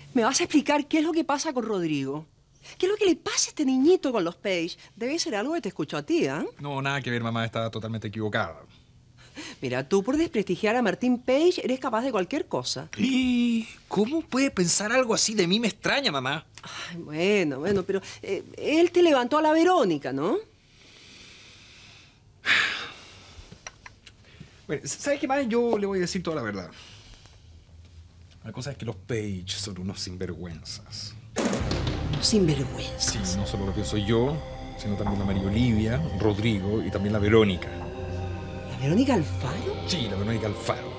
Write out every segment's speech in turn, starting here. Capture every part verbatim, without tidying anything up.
¿Me vas a explicar qué es lo que pasa con Rodrigo? ¿Qué es lo que le pasa a este niñito con los Page? Debe ser algo que te escuchó a ti, ¿eh? No, nada que ver, mamá. Está totalmente equivocada. Mira, tú por desprestigiar a Martín Page eres capaz de cualquier cosa. ¿Y cómo puede pensar algo así de mí? Me extraña, mamá. Ay, bueno, bueno, pero eh, él te levantó a la Verónica, ¿no? Bueno, ¿sabes qué más? Yo le voy a decir toda la verdad. La cosa es que los Page son unos sinvergüenzas. Sinvergüenza. Sí, no solo lo pienso yo, sino también la María Olivia, Rodrigo y también la Verónica. ¿La Verónica Alfaro? Sí, la Verónica Alfaro.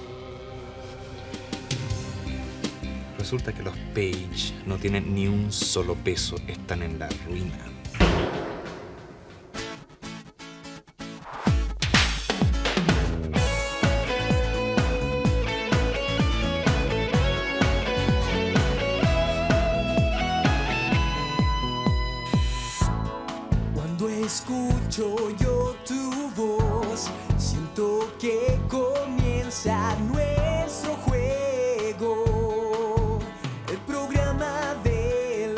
Resulta que los Page no tienen ni un solo peso, están en la ruina. Escucho yo tu voz, siento que comienza nuestro juego, el programa del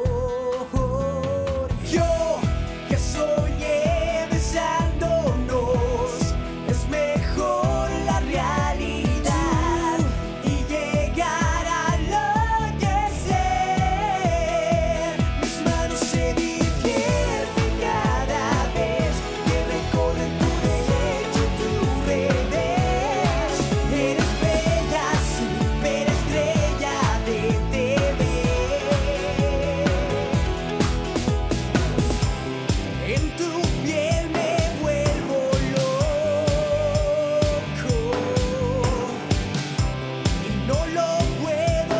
amor. Yo que soñé besándonos, es mejor la realidad y llegar a enloquecer. Mis manos se divierten cada vez que recorren tu derecho y tu revés. Eres bella, superestrella de T V. En tu piel me vuelvo loco y no lo puedo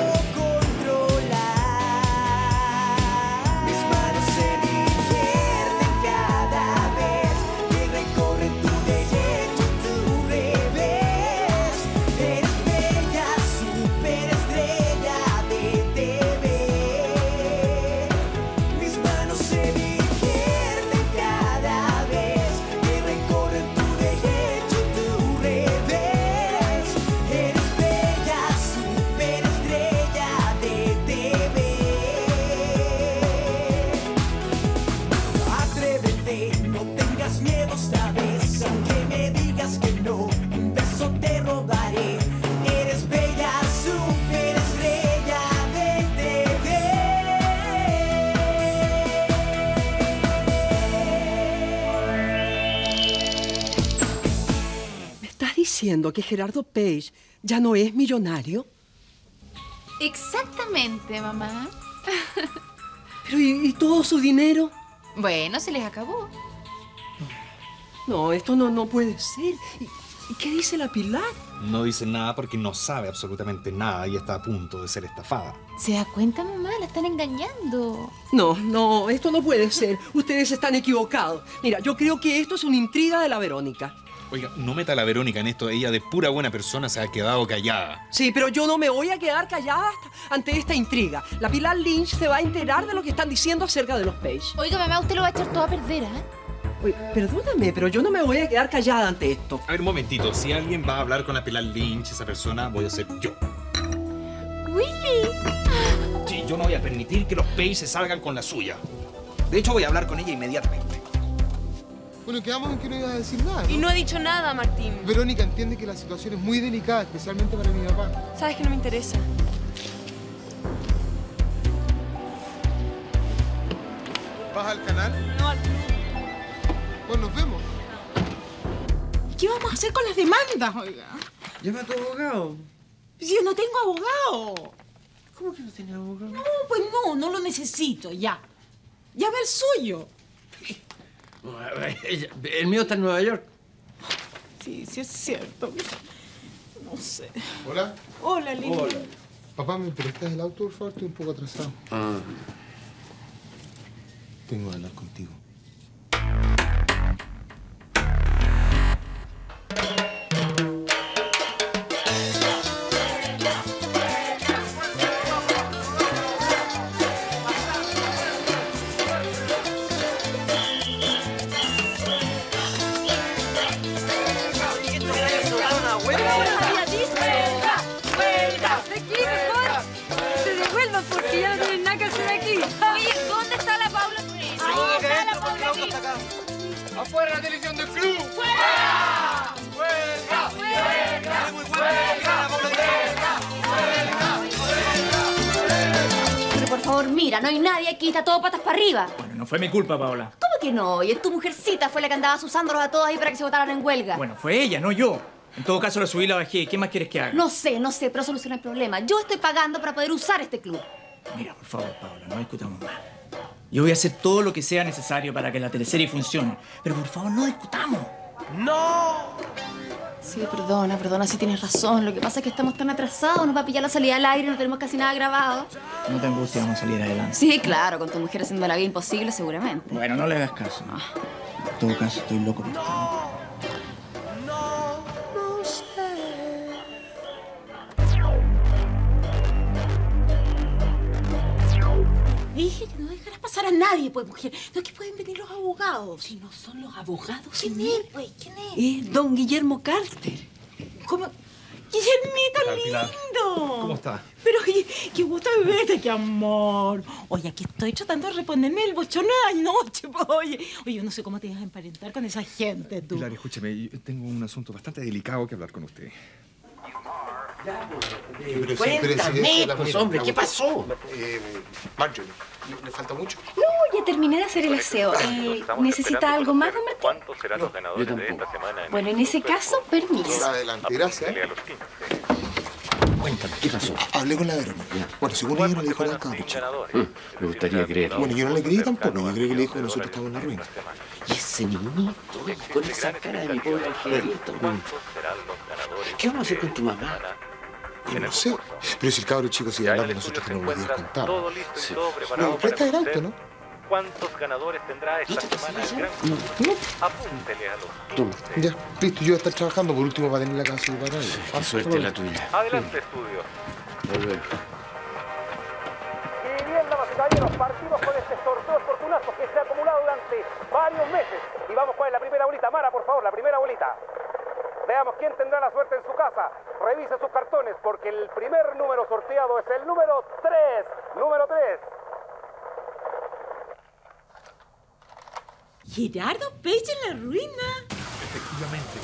controlar. Mis manos se divierten cada vez que recorren tu derecho y tu revés. Eres bella, superestrella de T V. Mis manos se divierten cada vez que recorren tu derecho y tu revés. Eres bella, superestrella de T V. Atrévete, no tengas miedo esta vez, aunque me digas que no, un beso te robaré. Eres bella, superestrella de T V. ¿Me estás diciendo que Gerardo Page ya no es millonario? Exactamente, mamá. Pero ¿y, y todo su dinero? Bueno, se les acabó. No, esto no, no puede ser. ¿Y, y qué dice la Pilar? No dice nada porque no sabe absolutamente nada y está a punto de ser estafada. ¿Se da cuenta, mamá? La están engañando. No, no, esto no puede ser. Ustedes están equivocados. Mira, yo creo que esto es una intriga de la Verónica. Oiga, no meta a la Verónica en esto. Ella de pura buena persona se ha quedado callada. Sí, pero yo no me voy a quedar callada hasta- ante esta intriga. La Pilar Lynch se va a enterar de lo que están diciendo acerca de los Page. Oiga, mamá, usted lo va a echar todo a perder, ¿eh? Oye, perdóname, pero yo no me voy a quedar callada ante esto. A ver, un momentito. Si alguien va a hablar con la Pilar Lynch, esa persona voy a ser yo. ¡Willy! Sí, yo no voy a permitir que los Page se salgan con la suya. De hecho, voy a hablar con ella inmediatamente. Bueno, quedamos en que no ibas a decir nada, ¿no? Y no ha dicho nada, Martín. Verónica entiende que la situación es muy delicada, especialmente para mi papá. Sabes que no me interesa. ¿Vas al canal? No, al- Bueno, nos vemos. ¿Qué vamos a hacer con las demandas, oiga? Llama a tu abogado. Si yo no tengo abogado. ¿Cómo que no tiene abogado? No, pues no, no lo necesito, ya. Ya ve el suyo. El mío está en Nueva York. Sí, sí es cierto. No sé. Hola. Hola, lindo. Papá, ¿me prestas el auto, por favor? Estoy un poco atrasado. Ah, Tengo que hablar contigo. sáquense de aquí. Oye, ¿dónde está la Paula? Ahí está la Paula. ¡Afuera la televisión del club! ¡Fuera! ¡Fuera! ¡Fuera! ¡Fuera! Pero por favor, mira, no hay nadie aquí, está todo patas para arriba. Bueno, no fue mi culpa, Paola. ¿Cómo que no? Y es tu mujercita fue la que andaba usándolos a todos ahí para que se votaran en huelga. Bueno, fue ella, no yo. En todo caso, la subí y la bajé. ¿Qué más quieres que haga? No sé, no sé, pero soluciona el problema. Yo estoy pagando para poder usar este club. Mira, por favor, Paola, no discutamos más. Yo voy a hacer todo lo que sea necesario para que la teleserie funcione. Pero por favor, no discutamos. ¡No! Sí, perdona, perdona, sí tienes razón. Lo que pasa es que estamos tan atrasados, nos va a pillar la salida al aire, no tenemos casi nada grabado. No te angusties, vamos a salir adelante. Sí, claro, con tu mujer haciendo la vida imposible, seguramente. Bueno, no le hagas caso. En todo caso, estoy loco por ti. Dije que no dejarás pasar a nadie, pues, mujer. No es que pueden venir los abogados. Si no son los abogados. ¿Quién es, pues? ¿Quién es? Es don Guillermo Carter. ¿Cómo? ¡Guillermito Pilar, lindo! ¿cómo está? Pero, oye, qué gusto de verte, qué amor. Oye, aquí estoy tratando de reponerme el bochorno de anoche, pues, oye. Oye, yo no sé cómo te vas a emparentar con esa gente, tú. Pilar, escúcheme, yo tengo un asunto bastante delicado que hablar con usted. Pero sí, pero sí, Cuéntame, la- pues, mira, hombre, la- ¿qué pasó? Eh, Marjorie, ¿le falta mucho? No, ya terminé de hacer el aseo. Eh, ¿Necesita algo más, don Martín? ¿Cuántos serán los yo ganadores de tampoco. esta semana? Bueno, en ese caso, permiso. Adelante, gracias. Apúntele a los quince. Cuéntame, ¿qué pasó? Hablé con la Verónica. Bueno, según ella no le dijo nada al cabro chico. ganadores. Mm, me gustaría creer. Bueno, yo no le creí tampoco. Yo creo que le dijo que nosotros estamos en la ruina. Y ese niñito, con esa cara de mi pobre angelito. Mm. ¿Cuántos serán los ganadores? ¿Qué vamos a hacer con tu mamá? Yo no sé. Pero si el cabro chico sigue hablando, nosotros que no lo habíamos contado. Todo listo y todo preparado No, para presta el auto, conocer ¿no? ¿Cuántos ganadores tendrá esta semana el gran No, concurso? Apúntele a los Toma. quince. Ya, listo, yo voy a estar trabajando por último para tener la casa y para él. Qué suerte la tuya. Adelante, estudio. Volver. Y bien, damas y caballeros, partimos con este sorteo fortunazo que se ha acumulado durante varios meses. Y vamos con la primera bolita. Mara, por favor, la primera bolita. Veamos quién tendrá la suerte en su casa. Revise sus cartones porque el primer número sorteado es el número tres. Número tres. Gerardo Page en la ruina. Efectivamente.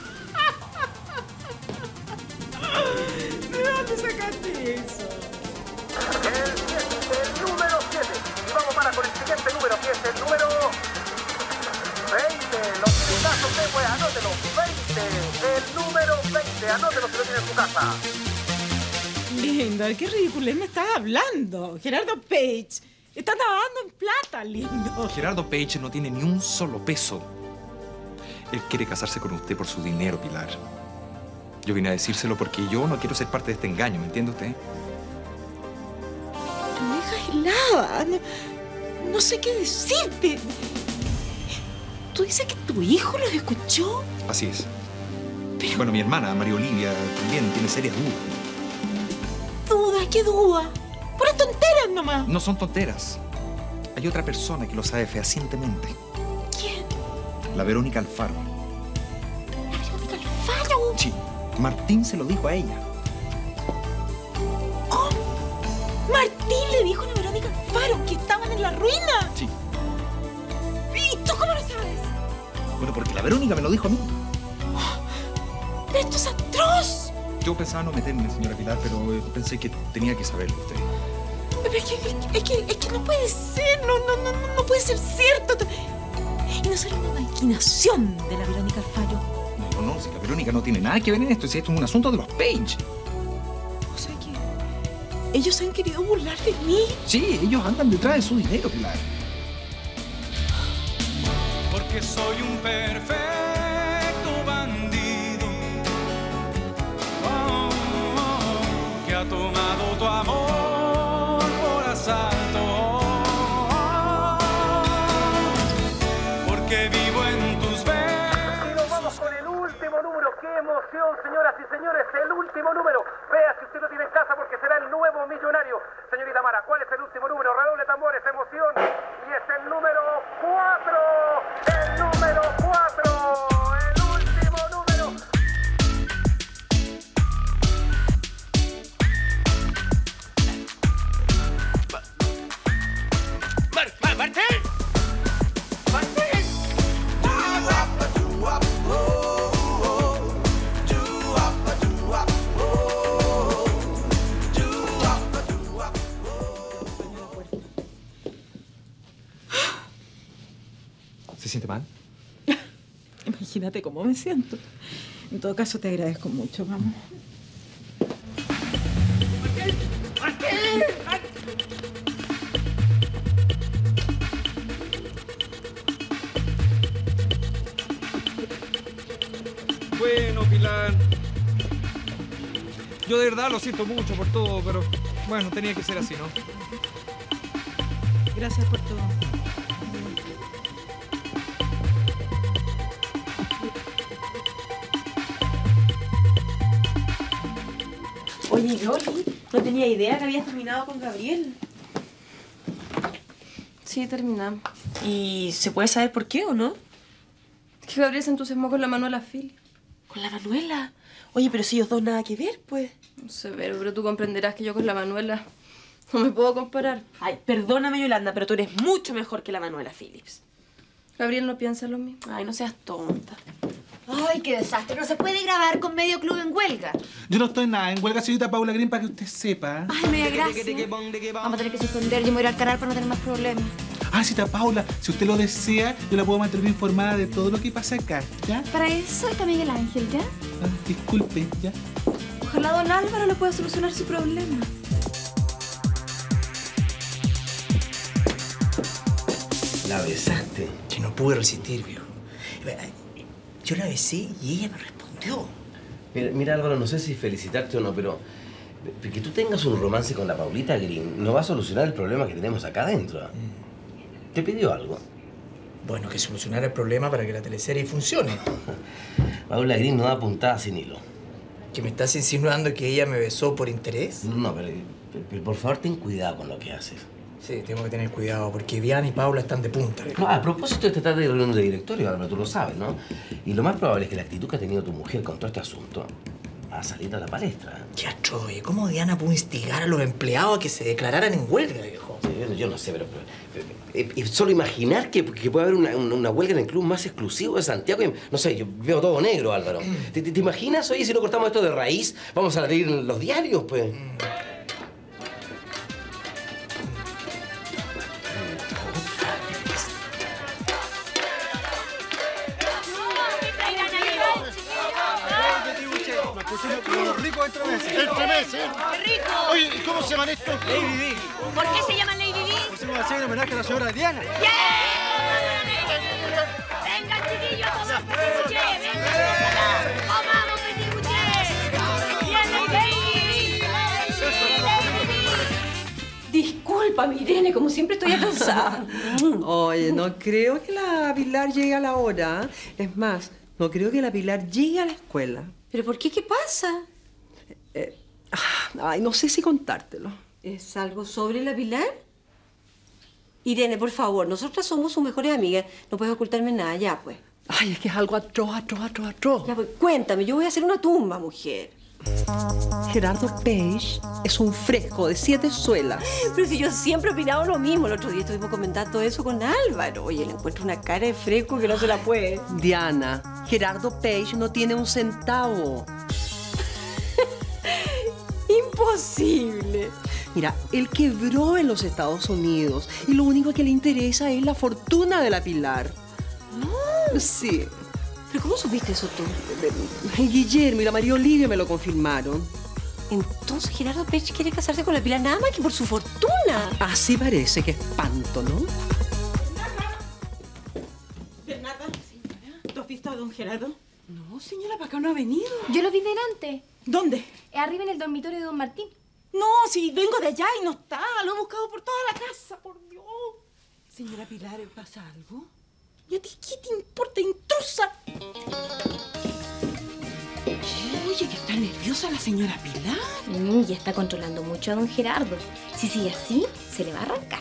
¿De dónde sacaste eso? El siete, el número siete. Y vamos para con el siguiente número, que es el número veinte. Los minutazos de pues, anótelo. veinte. El número veinte. Anótelo si lo tiene en su casa. Lindo, ¿de qué ridiculez me estás hablando? Gerardo Page. Está nadando en plata, lindo. Gerardo Page no tiene ni un solo peso. Él quiere casarse con usted por su dinero, Pilar. Yo vine a decírselo porque yo no quiero ser parte de este engaño, ¿me entiende usted? Me dejas helada. No, no sé qué decirte. ¿Tú dices que tu hijo los escuchó? Así es. Pero... Bueno, mi hermana, María Olivia, también tiene serias dudas. ¿Duda? ¿Qué duda? Puras tonteras nomás. No son tonteras. Hay otra persona que lo sabe fehacientemente. ¿Quién? La Verónica Alfaro. ¿La Verónica Alfaro? Sí. Martín se lo dijo a ella. ¿Cómo? ¿Martín le dijo a la Verónica Alfaro que estaban en la ruina? Sí. ¿Y tú cómo lo sabes? Bueno, porque la Verónica me lo dijo a mí. ¡Pero esto es atroz! Yo pensaba no meterme, señora Pilar, pero eh, pensé que tenía que saberlo usted. Pero es que, es que, es que no puede ser, no, no, no, no puede ser cierto. Y no será una maquinación de la Verónica Alfaro. No, no, si la Verónica no tiene nada que ver en esto, si esto es un asunto de los Page. O sea que ellos han querido burlar de mí. Sí, ellos andan detrás de su dinero, Pilar. Porque soy un perfecto bandido, oh, oh, que ha tomado tu amor por asalto, oh, porque vivo en tus besos. Y nos vamos con el último número. ¡Qué emoción, señoras y señores! El último número. Vea si usted lo tiene en casa porque será el nuevo millonario. Señorita Mara, ¿cuál es el último número? Redoble tambores, emoción. Y es el número cuatro. El número cuatro. El último número. siente mal? Imagínate cómo me siento. En todo caso, te agradezco mucho, vamos. Bueno, Pilar. Yo de verdad lo siento mucho por todo, pero bueno, tenía que ser así, ¿no? Gracias por todo. Oye, Loli, no tenía idea que habías terminado con Gabriel. Sí, terminamos. ¿Y se puede saber por qué o no? Es que Gabriel se entusiasmó con la Manuela Phillips. ¿Con la Manuela? Oye, pero si ellos dos nada que ver, pues. No sé, pero, pero tú comprenderás que yo con la Manuela no me puedo comparar. Ay, perdóname, Yolanda, pero tú eres mucho mejor que la Manuela Phillips. Gabriel no piensa lo mismo. Ay, no seas tonta. Ay, qué desastre. No se puede grabar con medio club en huelga. Yo no estoy nada en huelga, señorita Paula Green, para que usted sepa. Ay, no hay gracia. Vamos a tener que suspender. Yo me voy a ir al canal para no tener más problemas. Ah, señorita Paula, si usted lo desea, yo la puedo mantener informada de todo lo que pasa acá, ¿ya? Para eso está Miguel Ángel, ¿ya? Ah, disculpe, ¿ya? Ojalá don Álvaro le pueda solucionar su problema. ¿La besaste? Que no pude resistir, viejo. Yo la besé y ella me respondió. Mira, mira, Álvaro, no sé si felicitarte o no, pero que tú tengas un romance con la Paulita Green no va a solucionar el problema que tenemos acá adentro. Mm. ¿Te pidió algo? Bueno, que solucionara el problema para que la teleserie funcione. Paula Green no da puntada sin hilo. ¿Que me estás insinuando que ella me besó por interés? No, pero, pero por favor ten cuidado con lo que haces. Sí, tengo que tener cuidado, porque Viviana y Paula están de punta. No, a propósito, esta tarde de reunión de directorio, Álvaro, tú lo sabes, ¿no? Y lo más probable es que la actitud que ha tenido tu mujer con todo este asunto va a salir a la palestra. Qué atroye, ¿cómo Diana pudo instigar a los empleados a que se declararan en huelga, viejo? Sí, yo, yo no sé, pero... pero, pero eh, solo imaginar que, que puede haber una, una, una huelga en el club más exclusivo de Santiago. Y, no sé, yo veo todo negro, Álvaro. ¿Te, te, te imaginas, oye, si no cortamos esto de raíz, vamos a salir en los diarios, pues? Mm. ¡Entremese! ¡Qué rico! Oye, ¿cómo se llaman estos? Lady Di. ¿Por qué se llaman Lady Di? Pusimos a hacer un homenaje a la señora Diana. ¡Yeah! ¡Venga, chiquillos, a tomar petit bouché! ¡Venga, comamos petit bouché! ¡Bien, Lady Di! Disculpa, mi Irene, como siempre estoy atrasada. Oye, no creo que la Pilar llegue a la hora. Es más, no creo que la Pilar llegue a la escuela. ¿Pero por qué? ¿Qué pasa? Eh, ay, no sé si contártelo. ¿Es algo sobre la Pilar? Irene, por favor, nosotras somos sus mejores amigas. No puedes ocultarme nada, ya, pues. Ay, es que es algo atroz, atroz, atroz, atroz. Ya, pues, cuéntame. Yo voy a hacer una tumba, mujer. Gerardo Page es un fresco de siete suelas. Pero si yo siempre he opinado lo mismo. El otro día estuvimos comentando eso con Álvaro. Oye, le encuentro una cara de fresco que no se la puede. Diana, Gerardo Page no tiene un centavo. Imposible. Mira, él quebró en los Estados Unidos y lo único que le interesa es la fortuna de la Pilar. No. Sí. ¿Pero cómo supiste eso tú? Guillermo y la María Olivia me lo confirmaron. Entonces Gerardo Page quiere casarse con la Pilar nada más que por su fortuna. Así parece, que espanto, ¿no? Bernarda, ¿tú has visto a don Gerardo? No, señora, para acá no ha venido. Yo lo vi delante. ¿Dónde? Arriba en el dormitorio de don Martín. No, si vengo de allá y no está. Lo he buscado por toda la casa, por Dios. Señora Pilar, ¿pasa algo? ¿Y a ti qué te importa, intrusa? Oye, que está nerviosa la señora Pilar. Mm, ya está controlando mucho a don Gerardo. Si sigue así, se le va a arrancar.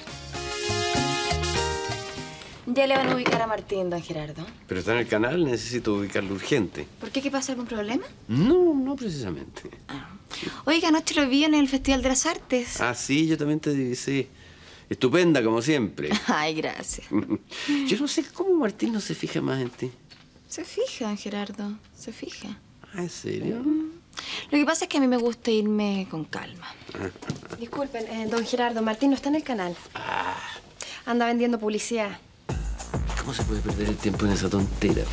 Ya le van a ubicar a Martín, don Gerardo. Pero está en el canal, necesito ubicarlo urgente. ¿Por qué? ¿Qué pasa? ¿Algún problema? No, no precisamente. Ah. Oiga, anoche lo vi en el Festival de las Artes. Ah, sí, yo también te divisé. Estupenda, como siempre. Ay, gracias. Yo no sé cómo Martín no se fija más en ti. Se fija, don Gerardo, se fija. Ah, ¿en serio? Mm. Lo que pasa es que a mí me gusta irme con calma. Disculpen, eh, don Gerardo, Martín no está en el canal. Ah. Anda vendiendo publicidad. ¿Cómo se puede perder el tiempo en esa tontera?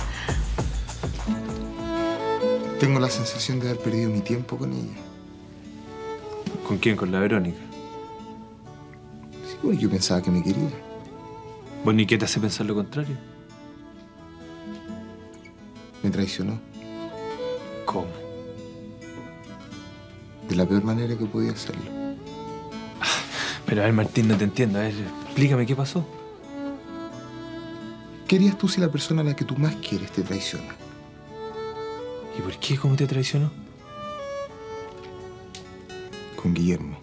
Tengo la sensación de haber perdido mi tiempo con ella. ¿Con quién? ¿Con la Verónica? Sí, pues yo pensaba que me quería. ¿Vos ni qué te hace pensar lo contrario? Me traicionó. ¿Cómo? De la peor manera que podía hacerlo. Pero a ver, Martín, no te entiendo. A ver, explícame qué pasó. ¿Qué harías tú si la persona a la que tú más quieres te traiciona? ¿Y por qué? ¿Cómo te traicionó? Con Guillermo.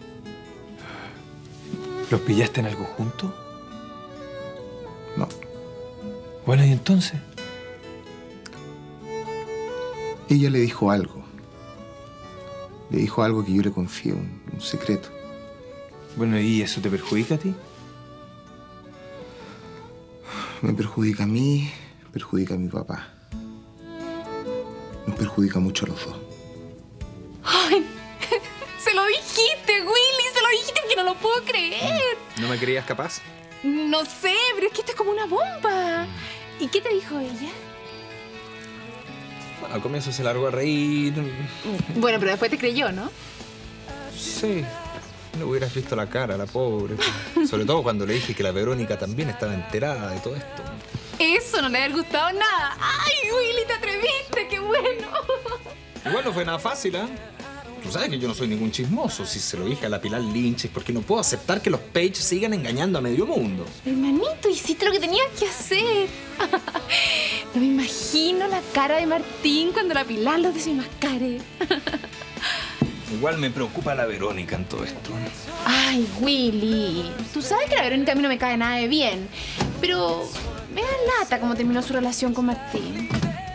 ¿Los pillaste en algo juntos? No. Bueno, ¿y entonces? Ella le dijo algo. Le dijo algo que yo le confío, un, un secreto. Bueno, ¿y eso te perjudica a ti? Me perjudica a mí, perjudica a mi papá. Nos perjudica mucho a los dos. ¡Ay! ¡Se lo dijiste, Willy! ¡Se lo dijiste porque no lo puedo creer! ¿No me creías capaz? No sé, pero es que esto es como una bomba. ¿Y qué te dijo ella? Bueno, al comienzo se largó a reír. Bueno, pero después te creyó, ¿no? Sí. No hubieras visto la cara, la pobre. Sobre todo cuando le dije que la Verónica también estaba enterada de todo esto. Eso no le había gustado nada. ¡Ay, Willy, te atreviste! ¡Qué bueno! Igual no fue nada fácil, ¿eh? Tú sabes que yo no soy ningún chismoso. Si se lo dije a la Pilar Lynch es porque no puedo aceptar que los Page sigan engañando a medio mundo. Hermanito, hiciste lo que tenías que hacer. No me imagino la cara de Martín cuando la Pilar los desenmascare. Igual me preocupa la Verónica en todo esto. Ay, Willy, tú sabes que la Verónica a mí no me cae nada de bien, pero me da lata cómo terminó su relación con Martín.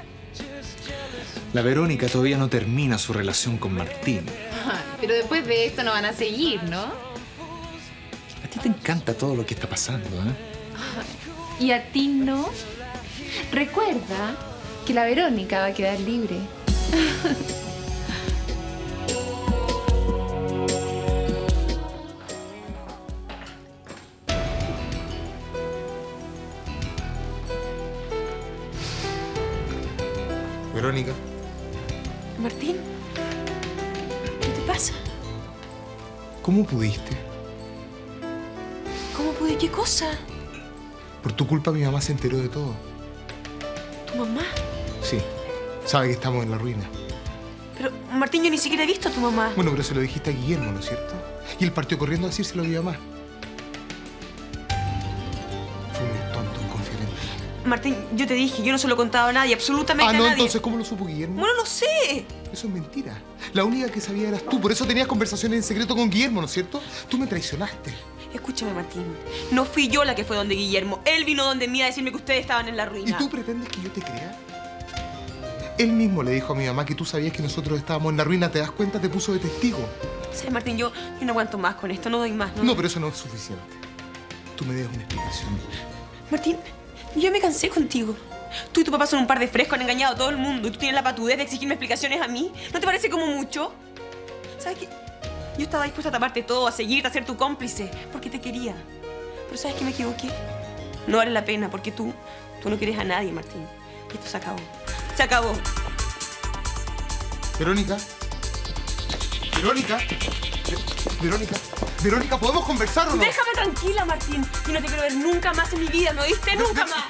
La Verónica todavía no termina su relación con Martín. Ay, pero después de esto no van a seguir, ¿no? A ti te encanta todo lo que está pasando, ¿eh? Ay, ¿y a ti no? Recuerda que la Verónica va a quedar libre. Verónica. Martín, ¿qué te pasa? ¿Cómo pudiste? ¿Cómo pude? ¿Qué cosa? Por tu culpa mi mamá se enteró de todo. ¿Tu mamá? Sí. Sabe que estamos en la ruina. Pero, Martín, yo ni siquiera he visto a tu mamá. Bueno, pero se lo dijiste a Guillermo, ¿no es cierto? Y él partió corriendo a decírselo a mi mamá. Fue muy tonto en confiar en ti. Martín, yo te dije, yo no se lo he contado a nadie, absolutamente Ah, no, a nadie. entonces, ¿cómo lo supo Guillermo? Bueno, no sé. Eso es mentira. La única que sabía eras tú. Por eso tenías conversaciones en secreto con Guillermo, ¿no es cierto? Tú me traicionaste. Escúchame, Martín. No fui yo la que fue donde Guillermo. Él vino donde mí a decirme que ustedes estaban en la ruina. ¿Y tú pretendes que yo te crea? Él mismo le dijo a mi mamá que tú sabías que nosotros estábamos en la ruina. ¿Te das cuenta? Te puso de testigo. ¿Sabes, Martín? Yo, yo no aguanto más con esto. No doy más. No, No, pero eso no es suficiente. Tú me debes una explicación. Martín, yo ya me cansé contigo. Tú y tu papá son un par de frescos, han engañado a todo el mundo. Y tú tienes la patudez de exigirme explicaciones a mí. ¿No te parece como mucho? ¿Sabes qué? Yo estaba dispuesta a taparte todo, a seguirte, a ser tu cómplice. Porque te quería. Pero ¿sabes qué? Me equivoqué. No vale la pena porque tú, tú no quieres a nadie, Martín. Y esto se acabó. Se acabó. Verónica. Verónica. Verónica. Verónica, ¿podemos conversar o no? Déjame tranquila, Martín. Yo no te quiero ver nunca más en mi vida, ¿me oíste? ¡Nunca más!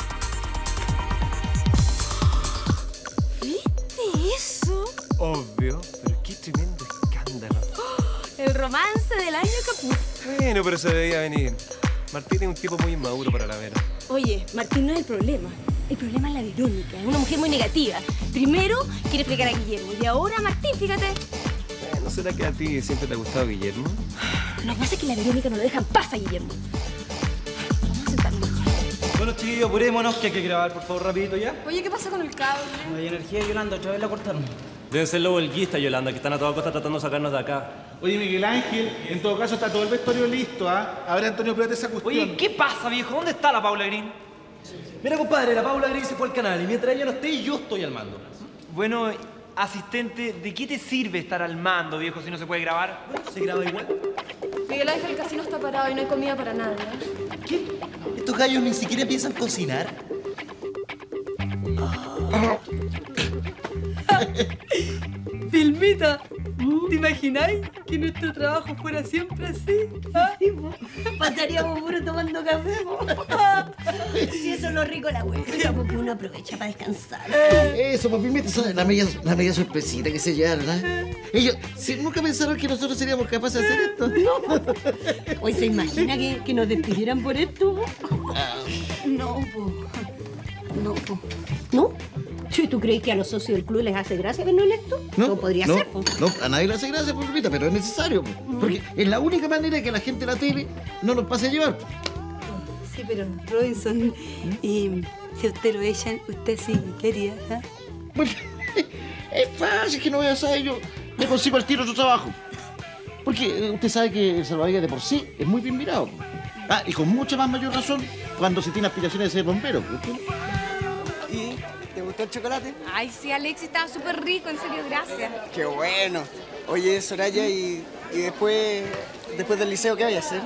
¿Viste eso? Obvio, pero qué tremendo escándalo. El romance del año caput. Bueno, pero se debía venir. Martín es un tipo muy inmaduro para la Vera. Oye, Martín no es el problema. El problema es la Verónica. Es una mujer muy negativa. Primero quiere fregar a Guillermo y ahora a Martín, fíjate. Eh, ¿No será que a ti siempre te ha gustado Guillermo? Lo que pasa es que la Verónica no lo deja en paz a Guillermo. Vamos a sentarnos. Bueno, chiquillos, apurémonos, que hay que grabar, por favor, rapidito ya. Oye, ¿qué pasa con el cable? No hay energía, Yolanda, otra vez la cortaron. Deben ser los huelguistas, Yolanda, que están a toda costa tratando de sacarnos de acá. Oye, Miguel Ángel, en todo caso está todo el vestuario listo, ¿ah? Ahora Antonio, plate esa cuestión. Oye, ¿qué pasa, viejo? ¿Dónde está la Paula Green? Mira, compadre, la Paula Green se fue al canal y mientras ella no esté, yo estoy al mando. Bueno, asistente, ¿de qué te sirve estar al mando, viejo, si no se puede grabar? Bueno, se graba igual. Miguel Ángel, el casino está parado y no hay comida para nadie. ¿Qué? ¿Estos gallos ni siquiera piensan cocinar? Filmita, ¿te imagináis que nuestro trabajo fuera siempre así? ¿Ah? Pasaríamos puro tomando café. Si eso es lo rico de la huelga, porque uno aprovecha para descansar. Eso, pues Filmita, ¿sabes? La media, la media sorpresita que se lleva, ¿verdad? Ellos si nunca pensaron que nosotros seríamos capaces de hacer esto. Hoy se imagina que, que nos despidieran por esto. No, po. No, po. ¿No? ¿Sí, ¿Tú crees que a los socios del club les hace gracia vernos electos? No, no podría no, ser, po. No, a nadie le hace gracia, por Filmita, pero es necesario, po. Porque es la única manera que la gente de la tele no nos pase a llevar. Sí, pero Robinson, y si a usted lo echan, usted sí quería, ¿ah? Bueno, es fácil que no voy a saber, yo le consigo al tiro otro trabajo. Porque usted sabe que el salvavidas de por sí es muy bien mirado. Ah, y con mucha más mayor razón cuando se tiene aspiraciones de ser bombero. ¿Y te gustó el chocolate? Ay, sí, Alexis, estaba súper rico, en serio, gracias. Qué bueno. Oye, Soraya, y, y después, después del liceo, ¿qué vas a hacer?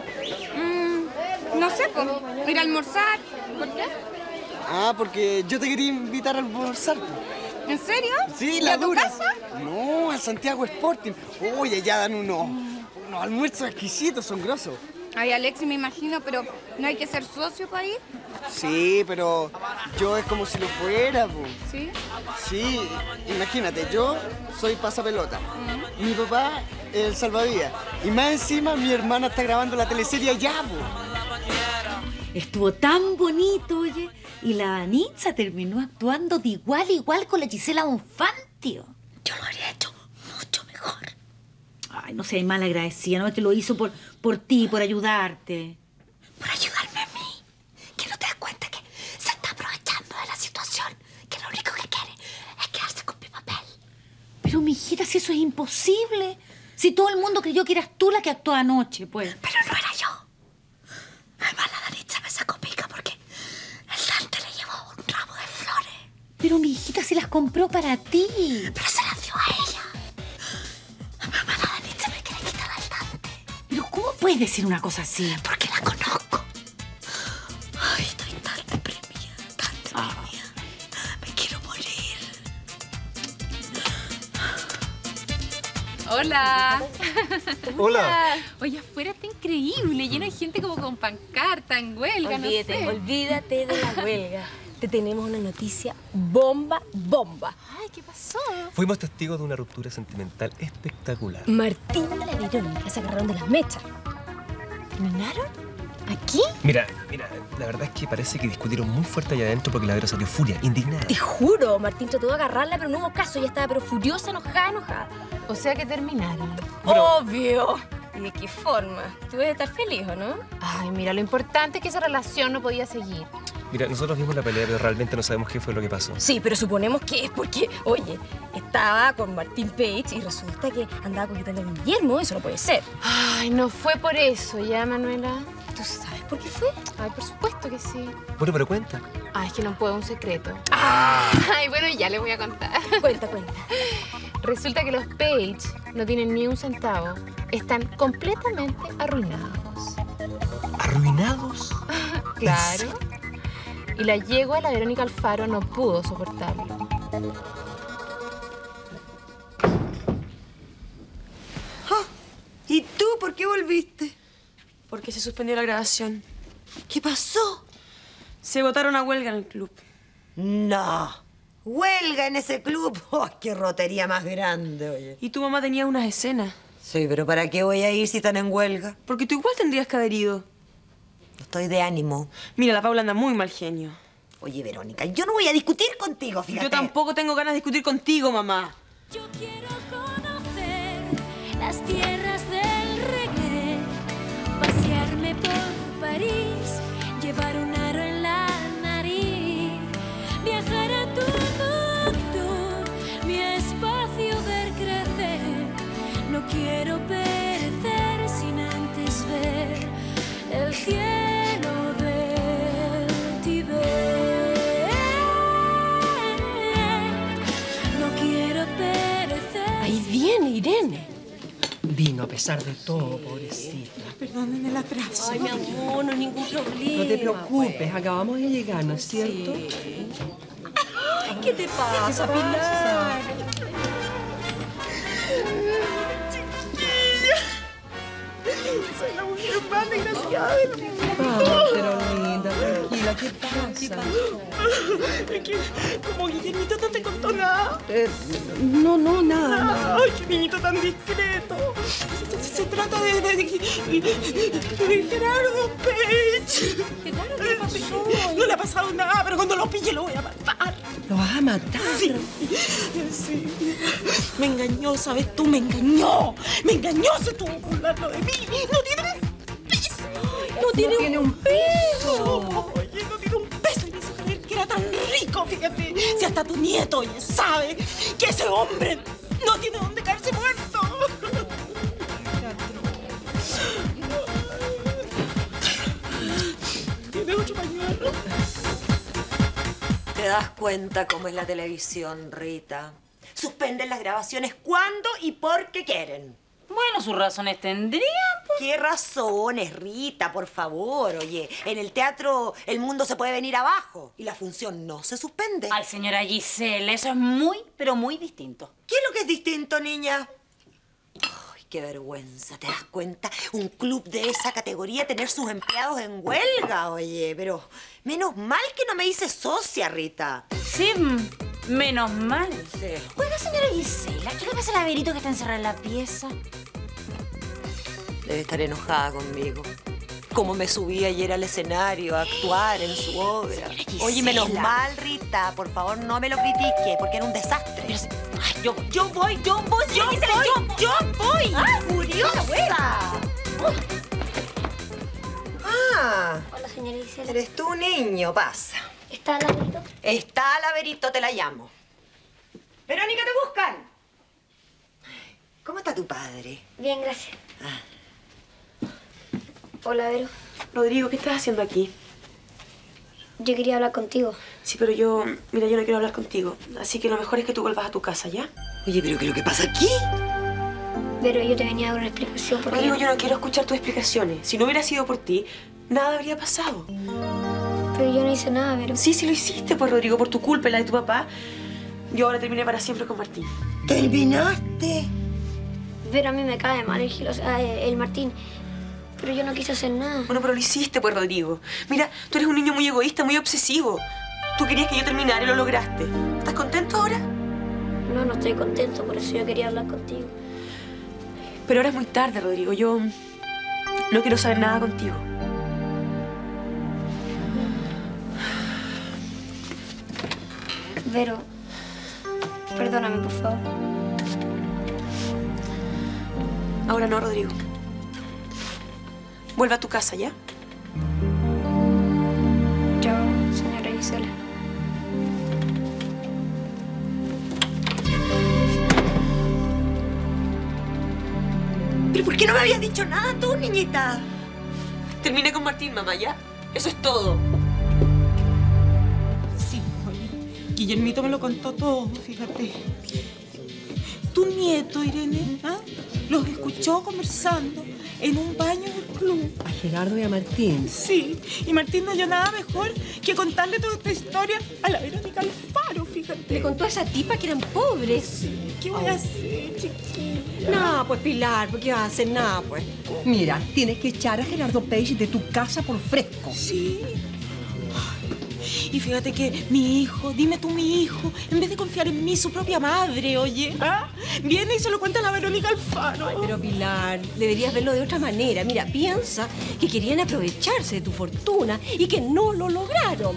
Mm, no sé, pues, ir a almorzar. ¿Por qué? Ah, porque yo te quería invitar a almorzar. ¿En serio? Sí, ¿Y la a tu dura. casa? No, al Santiago Sporting. Oye, ya dan unos, unos almuerzos exquisitos, son grosos. Ay, Alexis, me imagino, pero ¿no hay que ser socio para ir? Sí, pero yo es como si lo fuera, po. ¿Sí? Sí, imagínate, yo soy pasapelota. Mm. Mi papá es el salvavidas. Y más encima, mi hermana está grabando la teleserie allá, po. Estuvo tan bonito, oye. Y la Vanitza terminó actuando de igual a igual con la Gisela Bonfantio. Yo lo habría hecho mucho mejor. Ay, no seas mal agradecida, ¿no? Es que lo hizo por, por ti, por ayudarte. Por ayudarme a mí. Que no te das cuenta que se está aprovechando de la situación. Que lo único que quiere es quedarse con mi papel. Pero, mijita, si eso es imposible. Si todo el mundo creyó que eras tú la que actuó anoche, pues. Pero no era yo. Además, la Danitza me sacó pica porque el Dante le llevó un ramo de flores. Pero, mijita, se las compró para ti. Pero se las dio a ella. Mamá, la Danitza me quiere quitar al Dante. Pero, ¿cómo puedes decir una cosa así? Porque la conozco. Ay, estoy tan deprimida, tan deprimida. Ah. Me quiero morir. Hola. Hola. Oye, afuera está increíble, lleno de gente como con pancarta, en huelga, Olvídate, no sé. olvídate de la huelga. Te tenemos una noticia bomba, bomba. Ay, ¿qué pasó? Fuimos testigos de una ruptura sentimental espectacular. Martín y la Verónica se agarraron de las mechas. ¿Terminaron? ¿Aquí? Mira, mira, la verdad es que parece que discutieron muy fuerte allá adentro porque la Vero salió furia, indignada. Te juro, Martín trató de agarrarla, pero no hubo caso. Ella estaba pero furiosa, enojada, enojada. O sea que terminaron. ¡Obvio! ¿Y de qué forma? Tú debes estar feliz, ¿o no? Ay, mira, lo importante es que esa relación no podía seguir. Mira, nosotros vimos la pelea, pero realmente no sabemos qué fue lo que pasó. Sí, pero suponemos que es porque, oye, estaba con Martín Page y resulta que andaba coqueteando con Guillermo. Eso no puede ser. Ay, no fue por eso, ¿ya, Manuela? ¿Tú sabes por qué fue? Ay, por supuesto que sí. Bueno, pero cuenta. Ay, es que no puedo, un secreto. Ah. Ay, bueno, ya le voy a contar. Cuenta, cuenta. Resulta que los Page no tienen ni un centavo. Están completamente arruinados. ¿Arruinados? Claro. Y la yegua de la Verónica Alfaro no pudo soportarlo. Oh, ¿y tú por qué volviste? Porque se suspendió la grabación. ¿Qué pasó? Se votaron a huelga en el club. No. ¿Huelga en ese club? ¡Oh, qué rotería más grande, oye! Y tu mamá tenía unas escenas. Sí, pero ¿para qué voy a ir si están en huelga? Porque tú igual tendrías que haber ido. Estoy de ánimo. Mira, la Paula anda muy mal genio. Oye, Verónica, yo no voy a discutir contigo, fíjate. Yo tampoco tengo ganas de discutir contigo, mamá. Yo quiero conocer las tierras del reggae, pasearme por París, llevar un aro en la nariz, viajar a Tumbuktu, mi espacio ver crecer. No quiero perecer sin antes ver el cielo del Tibet. No quiero perecer. Ahí viene Irene. Vino a pesar de todo, pobrecita. Perdónenme el atraso. Ay, mi amor, no hay ningún problema. No te preocupes, acabamos de llegar, ¿no es cierto? Sí. Ay, ¿qué te pasa, Pilar? Chiquilla. Soy la mujer más desgraciada del mundo. Ah, pero linda, tranquila, ¿qué pasa? Es que como Guillermito no te contó nada. Eh, no, no, nada, nada. Ay, qué niñito tan discreto. Se, se- se trata de, de, de, de Gerardo Page. ¿Gerardo qué pasó? No le ha pasado nada, pero cuando lo pille lo voy a matar. ¿Lo vas a matar? Sí, sí. Me engañó, ¿sabes tú? Me engañó. Me engañó, se estuvo burlando de mí. No tiene un peso. No tiene, no tiene un peso. Oye, no tiene un peso. Y me hizo creer que era tan rico, fíjate. Si hasta tu nieto ya sabe que ese hombre no tiene dónde caerse muerto. ¿Tiene ocho pañuelos? ¿Te das cuenta cómo es la televisión, Rita? Suspenden las grabaciones cuando y porque quieren. Bueno, sus razones tendrían, pues. ¿Qué razones, Rita? Por favor, oye. En el teatro el mundo se puede venir abajo y la función no se suspende. Ay, señora Giselle, eso es muy, pero muy distinto. ¿Qué es lo que es distinto, niña? Ay, qué vergüenza, ¿te das cuenta? Un club de esa categoría tener sus empleados en huelga, oye. Pero menos mal que no me hice socia, Rita. Sí, menos mal. Sí. Oiga, señora Gisela, ¿qué le pasa al Averito que está encerrado en la pieza? Debe estar enojada conmigo. Cómo me subí ayer al escenario a actuar en su obra. Oye, menos mal, Rita. Por favor, no me lo critique, porque era un desastre. Pero, ay, yo, yo voy, yo voy, yo voy, yo, yo voy. ¡Ah, ¡Furiosa! Ah. Hola, señora Gisela. Eres tú, niño. Pasa. ¿Está Laverito? Está Laverito, te la llamo. Verónica, te buscan. ¿Cómo está tu padre? Bien, gracias. Ah. Hola, Vero. Rodrigo, ¿qué estás haciendo aquí? Yo quería hablar contigo. Sí, pero yo... Mira, yo no quiero hablar contigo. Así que lo mejor es que tú vuelvas a tu casa, ¿ya? Oye, ¿pero qué es lo que pasa aquí? Pero yo te venía a dar una explicación porque... Rodrigo, yo no quiero escuchar tus explicaciones. Si no hubiera sido por ti, nada habría pasado. Pero yo no hice nada, Vero. Sí, sí lo hiciste, pues, Rodrigo, por tu culpa y la de tu papá. Yo ahora terminé para siempre con Martín. ¿Terminaste? Vero, a mí me cae mal el, Gil, o sea, el Martín. Pero yo no quise hacer nada. Bueno, pero lo hiciste, pues, Rodrigo. Mira, tú eres un niño muy egoísta, muy obsesivo. Tú querías que yo terminara y lo lograste. ¿Estás contento ahora? No, no estoy contento, por eso yo quería hablar contigo. Pero ahora es muy tarde, Rodrigo. Yo no quiero saber nada contigo. Vero, perdóname, por favor. Ahora no, Rodrigo. Vuelve a tu casa, ¿ya? Chao, señora Gisela. ¿Pero por qué no me habías dicho nada tú, niñita? Terminé con Martín, mamá, ¿ya? Eso es todo. Sí, oye, Guillermito me lo contó todo, fíjate. Tu nieto, Irene, ¿ah? Los escuchó conversando en un baño del club. ¿A Gerardo y a Martín? Sí, y Martín no halló nada mejor que contarle toda esta historia a la Verónica Alfaro, fíjate. Le contó a esa tipa que eran pobres. ¿Qué voy a hacer, chiquilla? No, pues Pilar, ¿por qué vas a hacer nada, pues? Mira, tienes que echar a Gerardo Page de tu casa por fresco. Sí. Y fíjate que mi hijo, dime tú mi hijo, en vez de confiar en mí, su propia madre, oye, ¿ah? Viene y se lo cuenta a la Verónica Alfaro. Ay, pero Pilar, deberías verlo de otra manera. Mira, piensa que querían aprovecharse de tu fortuna y que no lo lograron.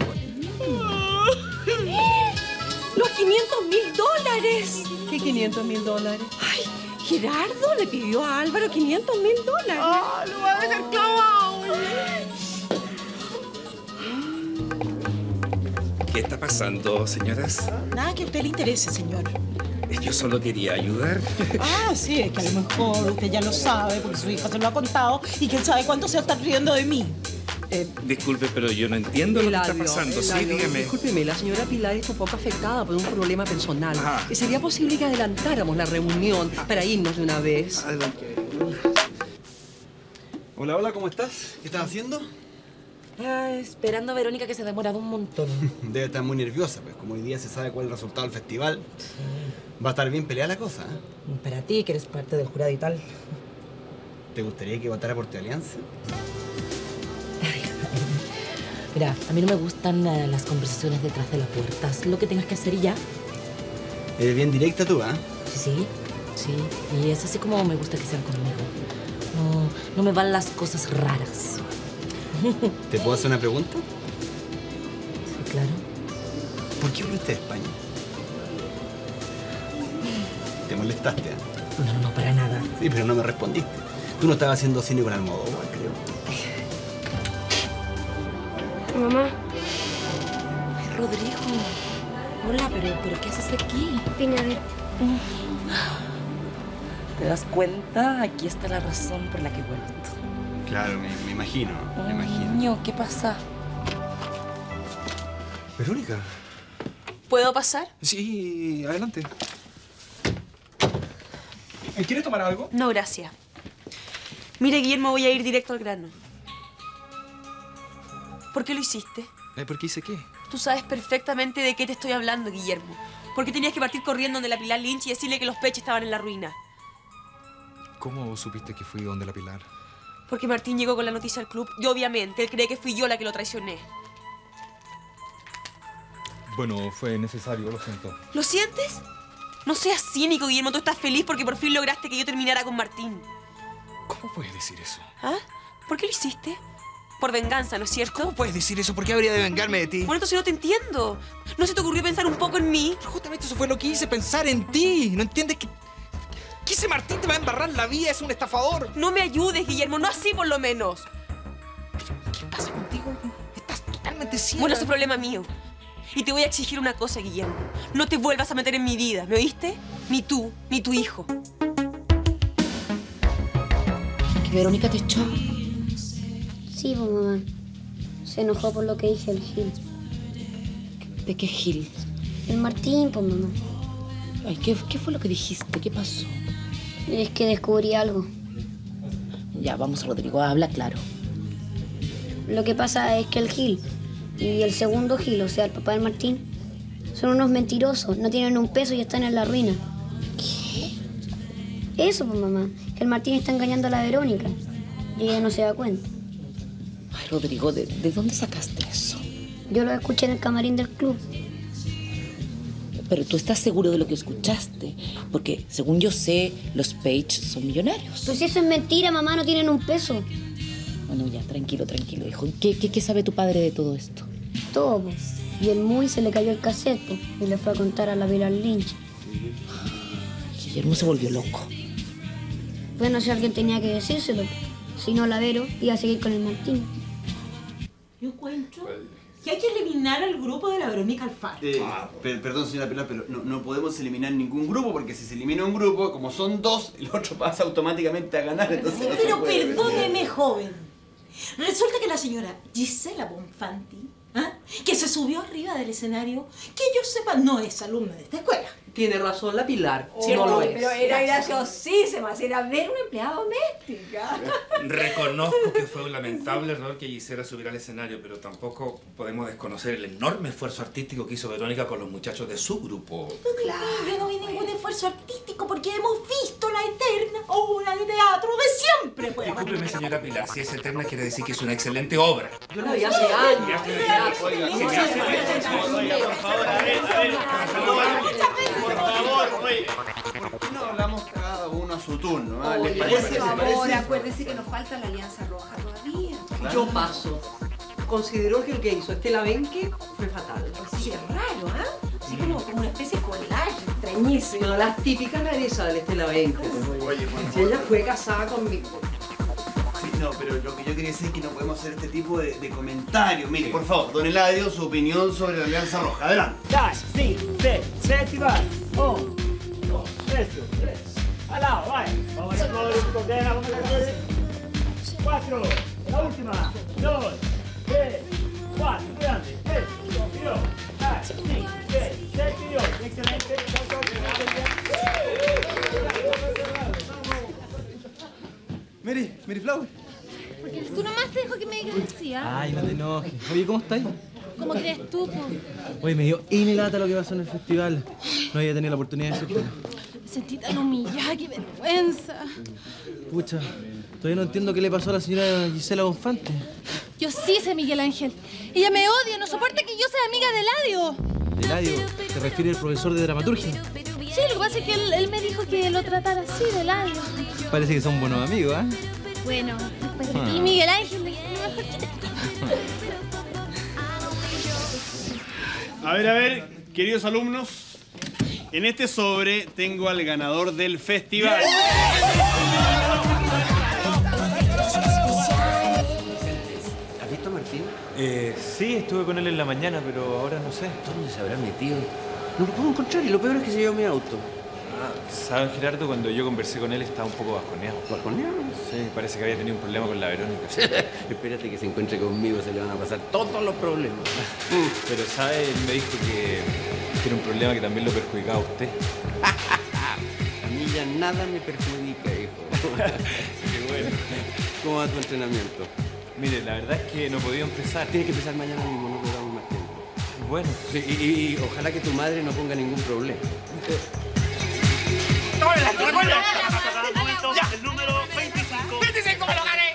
¡Los quinientos mil dólares! ¿Qué quinientos mil dólares? Ay, Gerardo le pidió a Álvaro quinientos mil dólares. ¡Ah, lo va a dejar clavado, oye! ¿Qué está pasando, señoras? Nada que a usted le interese, señor. Yo solo quería ayudar. Ah, sí, es que a lo mejor usted ya lo sabe porque su hija se lo ha contado y quién sabe cuánto se está riendo de mí. Eh, Disculpe, pero yo no entiendo lo que está Eladio, pasando. Sí, Eladio, dígame. Discúlpeme, la señora Pilar está un poco afectada por un problema personal. Ah. ¿Y sería posible que adelantáramos la reunión para irnos de una vez? Adelante. Hola, hola, ¿cómo estás? ¿Qué estás haciendo? Ah, esperando a Verónica, que se ha demorado un montón. Debe estar muy nerviosa, pues como hoy día se sabe cuál es el resultado del festival, va a estar bien peleada la cosa, ¿eh? Para ti, que eres parte del jurado y tal. ¿Te gustaría que votara por tu alianza? Mira, a mí no me gustan uh, las conversaciones detrás de la puerta. Haz lo que tengas que hacer y ya. Eres bien directa tú, ¿ah? ¿eh? Sí, sí, sí. Y es así como me gusta que sean conmigo. No, no me van las cosas raras. ¿Te puedo hacer una pregunta? Sí, claro. ¿Por qué volviste de España? ¿Te molestaste? ¿eh? No, no, para nada. Sí, pero no me respondiste. Tú no estabas haciendo cine con Almodóvar, creo. Mamá. Ay, Rodrigo. Hola, pero, pero ¿qué haces aquí? Vine a ver. ¿Te das cuenta? Aquí está la razón por la que he vuelto. Claro, me, me imagino, me imagino. Niño, ¿qué pasa? Verónica. ¿Puedo pasar? Sí, adelante. ¿Quieres tomar algo? No, gracias. Mire, Guillermo, voy a ir directo al grano. ¿Por qué lo hiciste? ¿Por qué hice qué? Tú sabes perfectamente de qué te estoy hablando, Guillermo. ¿Por qué tenías que partir corriendo donde la Pilar Lynch y decirle que los Pech estaban en la ruina? ¿Cómo supiste que fui donde la Pilar? Porque Martín llegó con la noticia al club y obviamente él cree que fui yo la que lo traicioné. Bueno, fue necesario, lo siento. ¿Lo sientes? No seas cínico, Guillermo. Tú estás feliz porque por fin lograste que yo terminara con Martín. ¿Cómo puedes decir eso? ¿Ah? ¿Por qué lo hiciste? Por venganza, ¿no es cierto? ¿Cómo puedes decir eso? ¿Por qué habría de vengarme de ti? Bueno, entonces no te entiendo. ¿No se te ocurrió pensar un poco en mí? Pero justamente eso fue lo que hice, pensar en ti. ¿No entiendes que... que ese Martín te va a embarrar la vida? Es un estafador. No me ayudes, Guillermo. No así, por lo menos. ¿Qué pasa contigo? Estás totalmente ciega. Bueno, eso es problema mío. Y te voy a exigir una cosa, Guillermo. No te vuelvas a meter en mi vida, ¿me oíste? Ni tú, ni tu hijo. ¿Que Verónica te echó? Sí, pues, mamá. Se enojó por lo que dije el Gil. ¿De qué Gil? El Martín, pues, mamá. Ay, ¿qué, ¿qué fue lo que dijiste? ¿Qué pasó? Es que descubrí algo. Ya, vamos, Rodrigo, habla claro. Lo que pasa es que el Gil y el segundo Gil, o sea, el papá del Martín, son unos mentirosos. No tienen un peso y están en la ruina. ¿Qué? Eso, pues, mamá. Que el Martín está engañando a la Verónica. Y ella no se da cuenta. Ay, Rodrigo, ¿de, ¿de dónde sacaste eso? Yo lo escuché en el camarín del club. Pero tú estás seguro de lo que escuchaste, porque según yo sé, los Page son millonarios. Pues eso es mentira, mamá, no tienen un peso. Bueno, ya, tranquilo, tranquilo, hijo. ¿Qué, qué, qué sabe tu padre de todo esto? Todo, pues. Y el Muy se le cayó el cassette, pues, y le fue a contar a la Pilar Lynch. Guillermo se volvió loco. Bueno, si alguien tenía que decírselo, si no la Vero, iba a seguir con el Martín. Yo encuentro que hay que eliminar al grupo de la Verónica Alfaro. Eh, per- perdón, señora Pilar, pero no, no podemos eliminar ningún grupo, porque si se elimina un grupo, como son dos, el otro pasa automáticamente a ganar. Entonces no se Pero puede. perdóneme, joven. Resulta que la señora Gisela Bonfanti, ¿ah? que se subió arriba del escenario, que yo sepa, no es alumna de esta escuela. Tiene razón la Pilar, si ¿Cierto? no lo es. Pero era graciosísima, era ver una empleada doméstica. Reconozco que fue un lamentable error que Gisela subiera al escenario, pero tampoco podemos desconocer el enorme esfuerzo artístico que hizo Verónica con los muchachos de su grupo. Claro, yo no vi ningún esfuerzo artístico porque hemos visto la eterna obra de teatro de siempre. Pues. Discúlpeme, señora Pilar, si es eterna quiere decir que es una excelente obra. Yo la vi hace años. Oiga, si me hace Oiga, por favor, a ver, a ver. Por favor, oye. ¿Por qué no hablamos cada uno a su turno? ¿Ah? ¿Les Oye, parece? por ¿Les favor, parece? acuérdese que nos falta la Alianza Roja todavía. Yo paso. Consideró que lo que hizo Estela Benque fue fatal. Sí, es raro, ¿ah? Así como, como una especie de collage extrañísimo. No, las típicas rarezas de la Estela Benque. Oye, por Si ella fue casada conmigo. Sí, no, pero lo que yo quería decir es que no podemos hacer este tipo de, de comentarios. Mire, por favor, don Eladio, su opinión sobre la Alianza Roja. Adelante. Dai, sì, sì, senti, vai. Un, dos, tres, tres. Al lado, vai. Vamos a hacerlo un condena, vamos a hacer. Cuatro. La última. Dos, tres, cuatro. Grande. Tres, dos, dai, sì, seis, siete y ocho. Excelente. Mary, Mary Flower. Porque tú nomás te para que me digas que sí, ¿ah? Ay, no te enojes. Oye, ¿cómo estás? ¿Cómo crees tú, po? Oye, me dio N lata lo que pasó en el festival. No había tenido la oportunidad de decirte. Me sentí tan humillada, qué vergüenza. Pucha, todavía no entiendo qué le pasó a la señora Gisela Bonfante. Yo sí sé Miguel Ángel. Ella me odia, no soporta que yo sea amiga de Eladio. ¿Eladio? ¿Te refieres al profesor de dramaturgia? Sí, lo que pasa es que él, él me dijo que lo tratara así, de Eladio. Parece que son buenos amigos, ¿ah? ¿eh? Bueno, después de Ah. ti, Miguel Ángel, mi mejor chico. A ver, a ver, queridos alumnos, en este sobre tengo al ganador del festival. ¿Has visto a Martín? Eh, sí, estuve con él en la mañana, pero ahora no sé. ¿Dónde se habrá metido? No lo puedo encontrar y lo peor es que se llevó mi auto. Ah, ¿sabes, Gerardo? Cuando yo conversé con él estaba un poco bajoneado. ¿Bajoneado? Sí, parece que había tenido un problema con la Verónica. Espérate que se encuentre conmigo, se le van a pasar todos los problemas. Pero, ¿sabe? Él me dijo que, que era un problema que también lo perjudicaba a usted. A mí ya nada me perjudica, hijo. Qué bueno. ¿Cómo va tu entrenamiento? Mire, la verdad es que no he podido empezar. Tienes que empezar mañana mismo, no perdamos más tiempo. Bueno. Sí, y, y- y ojalá que tu madre no ponga ningún problema. ¡Tómela, recuerda! Ya, el número veinticinco. ¡veinticinco me lo gané!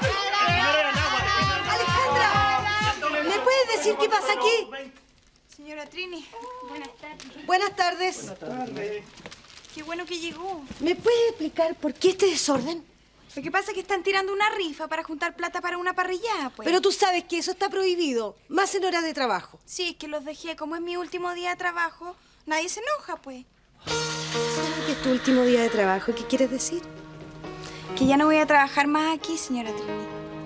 Alejandra, ¿me puedes decir qué pasa aquí? Señora Trini, buenas tardes. Buenas tardes. Buenas tardes. Qué bueno que llegó. ¿Me puedes explicar por qué este desorden? Lo que pasa es que están tirando una rifa para juntar plata para una parrillada, pues. Pero tú sabes que eso está prohibido, más en horas de trabajo. Sí, es que los dejé. Como es mi último día de trabajo, nadie se enoja, pues. ¿Cómo que es tu último día de trabajo? ¿Qué quieres decir? Que ya no voy a trabajar más aquí, señora Trini.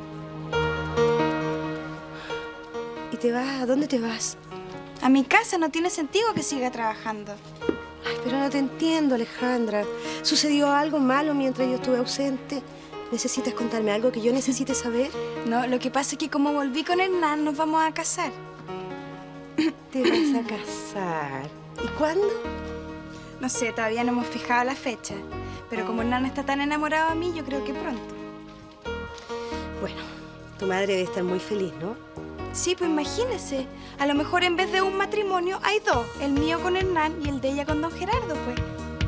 ¿Y te vas? ¿A dónde te vas? A mi casa. No tiene sentido que siga trabajando. Ay, pero no te entiendo, Alejandra. ¿Sucedió algo malo mientras yo estuve ausente? ¿Necesitas contarme algo que yo necesite saber? No, lo que pasa es que como volví con Hernán, nos vamos a casar. ¿Te vas a casar? ¿Y cuándo? No sé, todavía no hemos fijado la fecha. Pero como Hernán está tan enamorado de mí, yo creo que pronto. Bueno, tu madre debe estar muy feliz, ¿no? Sí, pues imagínese. A lo mejor en vez de un matrimonio hay dos. El mío con Hernán y el de ella con don Gerardo, pues.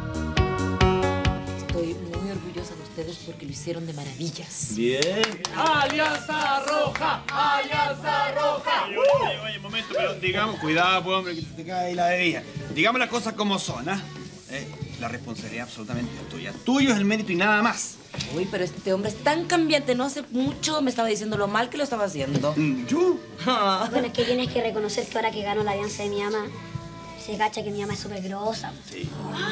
Estoy muy orgullosa de ustedes porque lo hicieron de maravillas. Bien. ¡Alianza Roja! ¡Alianza Roja! Oye, oye, oye, un momento, pero digamos, cuidado, pues, hombre, que te cae ahí la bebida. Digamos las cosas como son, ¿ah? Eh, la responsabilidad absolutamente es tuya. Tuyo es el mérito y nada más. Uy, pero este hombre es tan cambiante. No hace mucho me estaba diciendo lo mal que lo estaba haciendo. ¿Yo? Bueno, es que tienes que reconocer que ahora que gano la alianza de mi mamá, se cacha que mi mamá es súper grosa. Sí.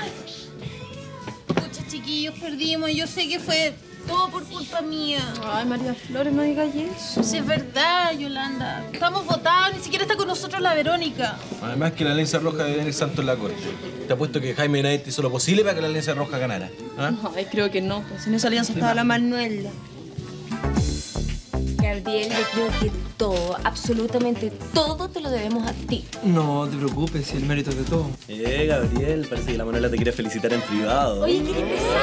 Pucha, chiquillos, perdimos. Yo sé que fue todo por culpa mía. Ay, María Flores, no digas eso. Sí, es verdad, Yolanda. Estamos votados, ni siquiera está con nosotros la Verónica. Además que la Alianza Roja debe tener santo en la corte. Te apuesto que Jaime Knight hizo lo posible para que la Alianza Roja ganara. ¿Ah? Ay, creo que no. Pues en esa alianza estaba la Manuela. Gabriel, yo creo que todo, absolutamente todo te lo debemos a ti. No te preocupes, si el mérito es de todo. Eh, Gabriel, parece que la Manuela te quiere felicitar en privado. Oye, ¿qué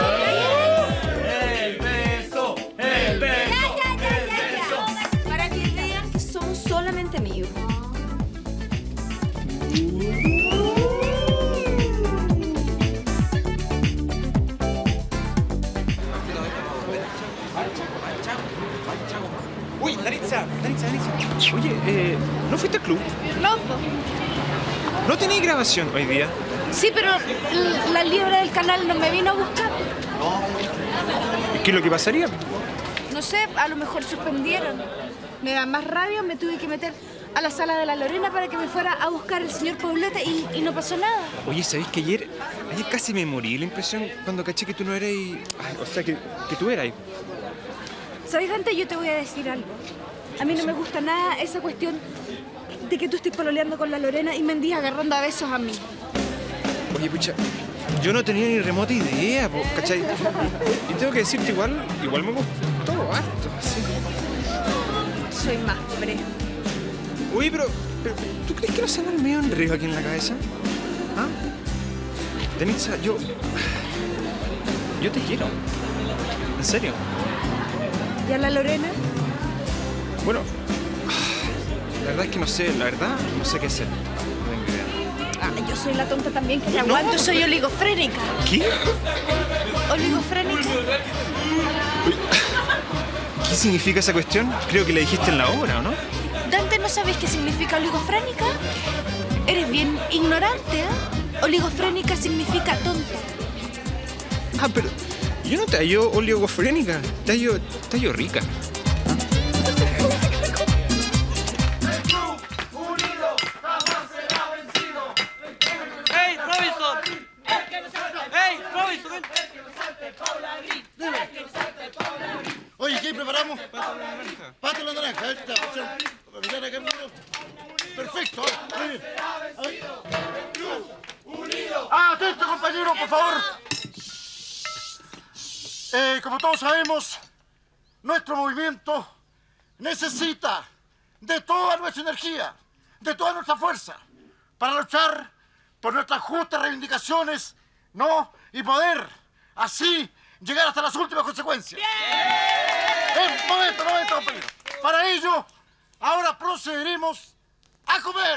¡El beso! ¡El beso! Para que vean que somos solamente amigos. Uy, Daritza, Daritza, Daritza. Oye, eh, ¿no fuiste al club? No, ¿No tenéis grabación hoy día? sí, pero la libra del canal no me vino a buscar. ¿Qué es lo que pasaría? No sé, a lo mejor suspendieron. Me da más rabia, me tuve que meter a la sala de la Lorena para que me fuera a buscar el señor Pauleta y, y no pasó nada. Oye, ¿sabéis que ayer, ayer casi me morí la impresión cuando caché que tú no eras y... Ay, o sea, que, que tú eras. ¿Sabes, Dante? Yo te voy a decir algo. A mí no me gusta nada esa cuestión de que tú estés pololeando con la Lorena y me andes agarrando a besos a mí. Oye, pucha, yo no tenía ni remota idea, po, ¿cachai? Y tengo que decirte igual, igual me gustó harto, así. Soy más pre. Oye, pero, pero, ¿tú crees que no se anda medio enredo aquí en la cabeza? ¿Ah? Denitza, yo... Yo te quiero. ¿En serio? ¿Y a la Lorena? Bueno, la verdad es que no sé, la verdad, no sé qué hacer. No tengo idea. Ah, yo soy la tonta también que te No, aguanto, no, soy no. oligofrénica. ¿Qué? ¿Oligofrénica? ¿Qué significa esa cuestión? Creo que la dijiste en la obra, ¿o no? Dante, ¿no sabes qué significa oligofrénica? Eres bien ignorante, ¿eh? Oligofrénica significa tonta. Ah, pero yo no te hallo oligofrénica, te hallo, te hallo rica. ¡Ey, Robinson! ¡Ey, Robinson! ven. Oye, ¿qué preparamos? Pato a la naranja. Ahí está. Mirar acá, hermano. Perfecto. Muy bien. A ver. Ah, atento, compañero, por favor. Eh, como todos sabemos, nuestro movimiento necesita de toda nuestra energía, de toda nuestra fuerza, para luchar por nuestras justas reivindicaciones, ¿no? Y poder, así, llegar hasta las últimas consecuencias. ¡Bien! Eh, momento, momento, compañero. Para ello, ahora procederemos a comer.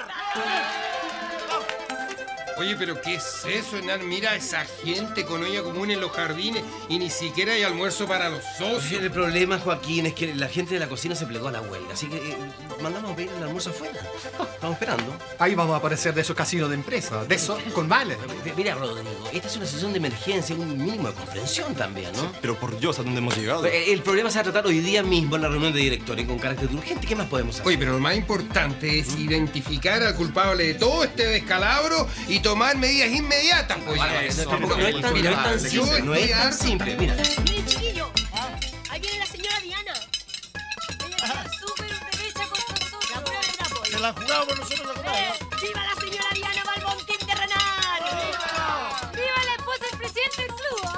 Oye, pero ¿qué es eso, Hernán? Mira a esa gente con olla común en los jardines y ni siquiera hay almuerzo para los socios. Oye, el problema, Joaquín, es que la gente de la cocina se plegó a la huelga, así que eh, mandamos a pedir el almuerzo afuera. Estamos esperando. Ahí vamos a aparecer de esos casinos de empresa, de esos con vales. Mira, Rodrigo, esta es una sesión de emergencia, un mínimo de comprensión también, ¿no? Pero por Dios, ¿a dónde hemos llegado? El, el problema se va a tratar hoy día mismo en la reunión de directores con carácter urgente. ¿Qué más podemos hacer? Oye, pero lo más importante es identificar al culpable de todo este descalabro y tomar medidas inmediatas, pues. Vale, no, tampoco- no es tan- no es tan simple, no es tan simple, mira. Mire, chiquillo, ahí viene la señora Diana. Ella está súper derecha con nosotros. La prueba de apoyo. Se la jugamos nosotros la jugamos. ¡Viva la señora Diana Balbontín Terrenal! ¡Viva! ¡Viva la esposa del presidente del club!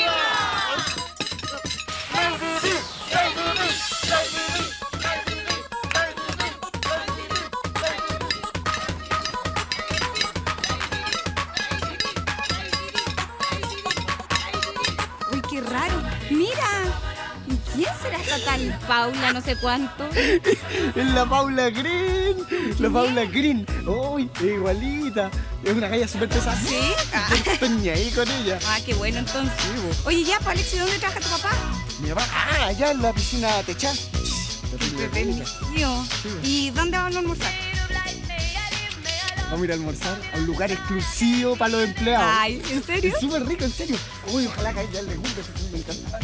Uy, qué raro. Mira. ¿Quién será esta tal Paula no sé cuánto? Es la Paula Green, la Paula Green. Uy, es igualita. Es una galla súper pesada. ¿Sí? Ah. Estoy ni ahí con ella. Ah, qué bueno entonces. Oye, ya, pues, Alexi, ¿dónde trabaja tu papá? Mi papá, ah, allá en la piscina techá. Tío. ¿Y dónde van a almorzar? Vamos a ir a almorzar a un lugar exclusivo para los empleados. Ay, ¿en serio? Es súper rico, en serio. Uy, ojalá que a ella le guste, me encanta.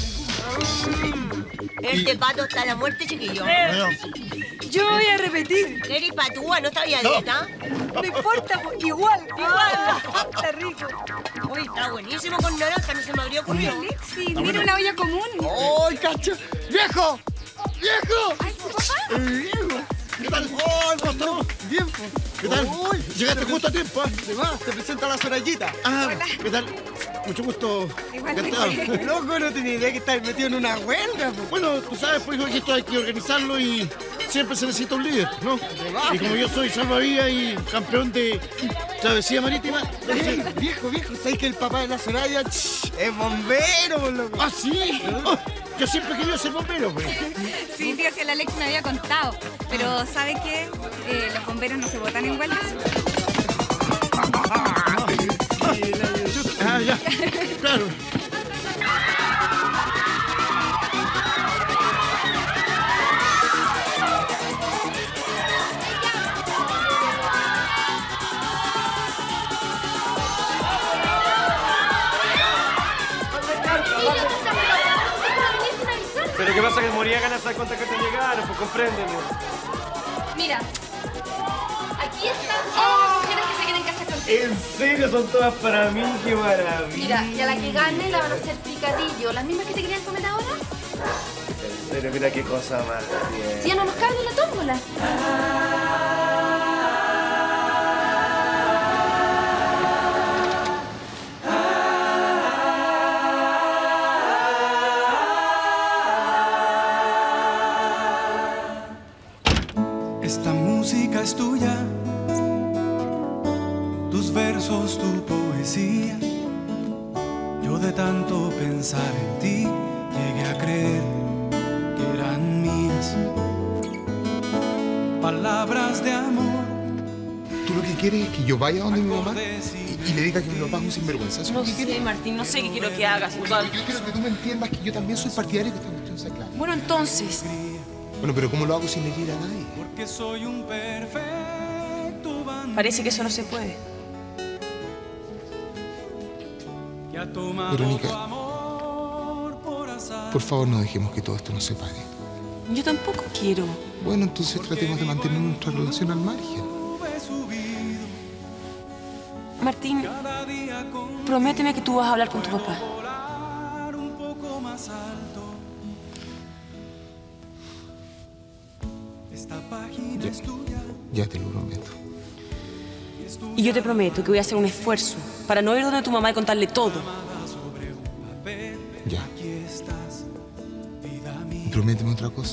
Este pato está a la muerte, chiquillo. Yo voy a repetir. Eres patúa, ¿no está bien a No. dieta? No importa, pues, igual, igual. Está rico. Uy, está buenísimo con naranja, no se me habría ocurrido. Alexi, mira una olla común. ¡Ay, cacho! ¡Viejo! ¡Viejo! ¡Ay, su papá! Eh, ¡Viejo! ¿Qué tal? ¡Oh, ¿cómo estamos? Bien, pues. ¿Qué tal? Uy, Llegaste justo a tiempo, ¿eh? Se va, te presenta la Sorayita. Ah, ¿qué tal? Mucho gusto. Encantado. Loco, no tenía idea que estabas metido en una huelga. Pues. Bueno, tú sabes, pues, hijo, que esto hay que organizarlo y siempre se necesita un líder, ¿no? Y como yo soy salvavidas y campeón de travesía marítima... Eh, viejo, viejo, ¿sabes que el papá de la Soraya ch, es bombero, por loco? ¿Ah, sí? Oh, yo siempre he querido ser bombero, pues. Sí, tío, si el Alex me había contado. Pero, ¿sabe qué? Eh, los bomberos no se votan en huelgas. Ah, ya. Claro. Pero ¿qué pasa? Que moría ganas de contar que te llegaron, pues compréndeme. Mira, aquí están todas las mujeres que se quieren casar contigo. ¿En serio? Son todas para mí, qué maravilla. Mira, y a la que gane la van a hacer picadillo. ¿Las mismas que te querían comer ahora? En serio, mira qué cosa más bien. Si ya no nos cabe en la tómbola. Esta música es tuya, tus versos, tu poesía. Yo de tanto pensar en ti llegué a creer que eran mías. palabras de amor. ¿Tú lo que quieres es que yo vaya donde mi mamá y, y le diga que mi papá es un sinvergüenza? ¿Eso No es lo que sé, quieres? Martín, no sé qué quiero que hagas. Igual. Yo quiero que tú me entiendas que yo también soy partidario de que esta cuestión sea clara. Bueno, entonces. Bueno, pero ¿cómo lo hago sin herir a nadie? Porque soy un perfecto bandido. Parece que eso no se puede. Que ha tomado Verónica, tu amor por azar. por favor, no dejemos que todo esto nos separe. Yo tampoco quiero. Bueno, entonces tratemos de mantener nuestra relación al margen. Martín, prométeme que tú vas a hablar con tu papá. Un poco más alto. Esta página es tuya. Ya te lo prometo. Y yo te prometo que voy a hacer un esfuerzo para no ir donde tu mamá y contarle todo. Ya. Y prométeme otra cosa.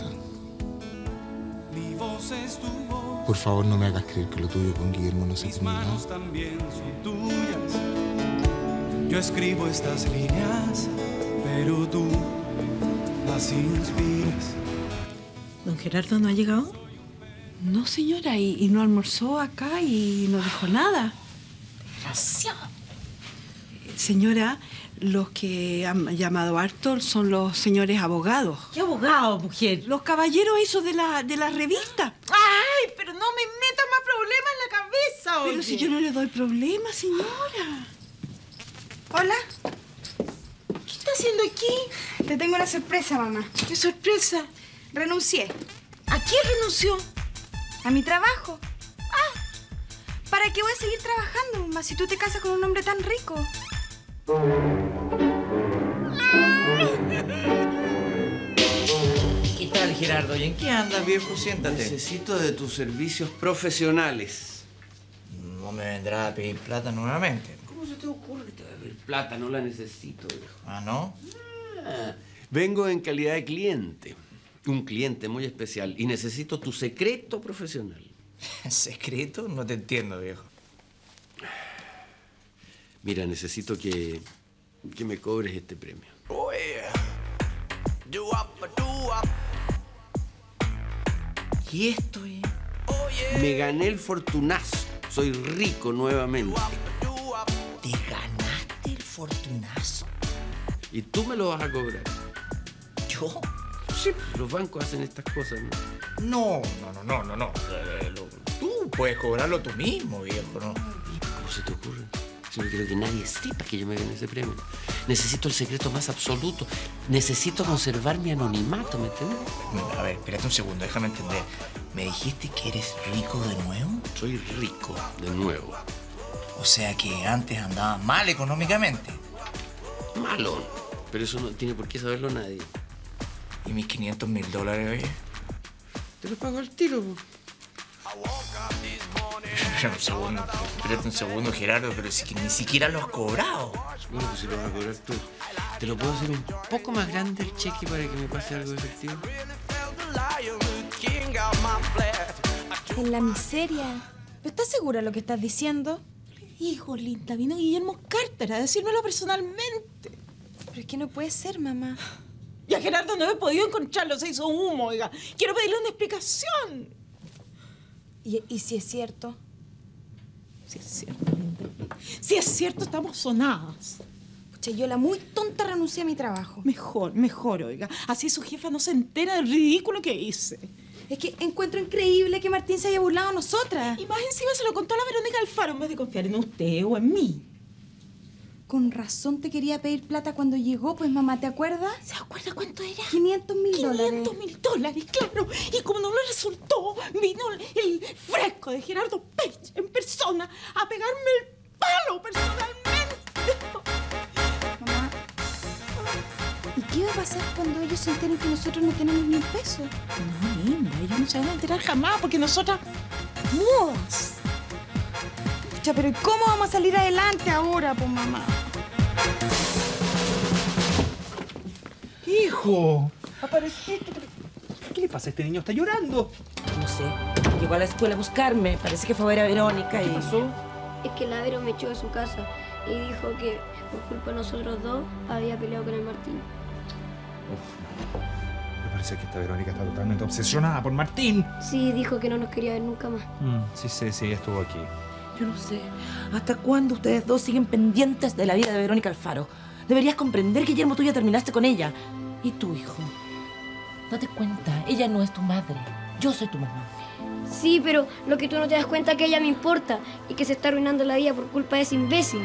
Por favor, no me hagas creer que lo tuyo con Guillermo no se ha terminado. También son tuyas. Yo escribo estas líneas, pero tú las inspiras. ¿Don Gerardo no ha llegado? No, señora, y, y no almorzó acá y no dijo nada. Desgraciado. Señora, los que han llamado harto son los señores abogados. ¿Qué abogados, mujer? Los caballeros esos de la, de la revista. ¡Ay, pero no me metas más problemas en la cabeza, oye! Pero si yo no le doy problemas, señora. Hola. ¿Qué está haciendo aquí? Te tengo una sorpresa, mamá. ¿Qué sorpresa? Renuncié. ¿A quién renunció? A mi trabajo. Ah, ¿para qué voy a seguir trabajando, mamá, si tú te casas con un hombre tan rico? ¿Qué tal, Gerardo? ¿Y en qué andas, viejo? Siéntate. Necesito de tus servicios profesionales. No me vendrá a pedir plata nuevamente. ¿Cómo se te ocurre que te va a pedir plata? No la necesito, viejo. ¿Ah, no? Ah, vengo en calidad de cliente. Un cliente muy especial. Y necesito tu secreto profesional. ¿Secreto? No te entiendo, viejo. Mira, necesito que, que me cobres este premio. Oh, yeah. ¿Y esto, eh? Me gané el fortunazo. Soy rico nuevamente. ¿Te ganaste el fortunazo? Y tú me lo vas a cobrar. ¿Yo? Sí, los bancos hacen estas cosas, ¿no? No, no, no, no, no, no. Eh, lo- Tú puedes cobrarlo tú mismo, viejo, ¿no? ¿Cómo se te ocurre? Si no quiero que nadie sepa que yo me gané ese premio. Necesito el secreto más absoluto. Necesito conservar mi anonimato, ¿me entiendes? A ver, espérate un segundo, déjame entender. ¿Me dijiste que eres rico de nuevo? Soy rico de nuevo. O sea que antes andaba mal económicamente. Malo. Pero eso no tiene por qué saberlo nadie. ¿Y mis quinientos mil dólares, oye? Te lo pago al tiro. Espera un segundo, espérate un segundo, Gerardo, pero si que ni siquiera lo has cobrado. Bueno, pues si lo vas a cobrar tú. ¿Te lo puedo hacer un poco más grande el cheque para que me pase algo de efectivo? En la miseria. ¿Pero estás segura de lo que estás diciendo? Hijo, linda, vino Guillermo Carter a decírmelo personalmente. Pero es que no puede ser, mamá. Ya Gerardo no he podido encontrarlo, se hizo humo, oiga. Quiero pedirle una explicación. ¿Y, y si es cierto? Si es cierto, linda. Si es cierto, estamos sonadas. Pucha, yo la muy tonta renuncié a mi trabajo. Mejor, mejor, oiga. Así su jefa no se entera del ridículo que hice. Es que encuentro increíble que Martín se haya burlado a nosotras. Y más encima se lo contó a la Verónica Alfaro en vez de confiar en usted o en mí. Con razón te quería pedir plata cuando llegó, pues mamá, ¿te acuerdas? ¿Se acuerda cuánto era? quinientos mil dólares. quinientos mil dólares, claro. Y como no le resultó, vino el fresco de Gerardo Page en persona a pegarme el palo personalmente. Mamá, ¿y qué va a pasar cuando ellos se enteren que nosotros no tenemos ni un peso? No, linda, ellos no se van a enterar jamás porque nosotras mudas. Pucha, pero ¿y cómo vamos a salir adelante ahora, pues mamá? ¡Hijo! Apareciste. ¿Qué le pasa a este niño? ¿Está llorando? No sé. Llegó a la escuela a buscarme. Parece que fue a ver a Verónica y... ¿Qué pasó? Es que la Vero me echó de su casa y dijo que por culpa de nosotros dos había peleado con el Martín. Uf, Parece que esta Verónica está totalmente obsesionada por Martín. Sí, dijo que no nos quería ver nunca más. Mm, sí, sí, sí, estuvo aquí. Yo no sé. ¿Hasta cuándo ustedes dos siguen pendientes de la vida de Verónica Alfaro? Deberías comprender, Guillermo, tú ya terminaste con ella. ¿Y tu hijo? Date cuenta, ella no es tu madre. Yo soy tu mamá. Sí, pero lo que tú no te das cuenta es que ella me importa y que se está arruinando la vida por culpa de ese imbécil.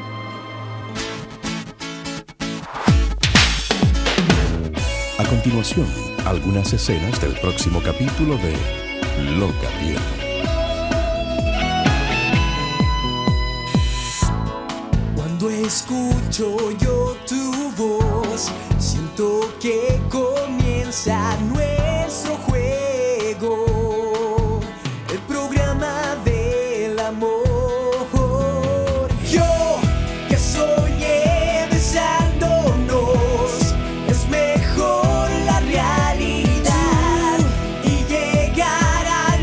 A continuación, algunas escenas del próximo capítulo de Loca Tierra. Cuando escucho yo tu voz, siento que comienza nuestro juego, el programa del amor. Yo que soñé besándonos, es mejor la realidad y llegar a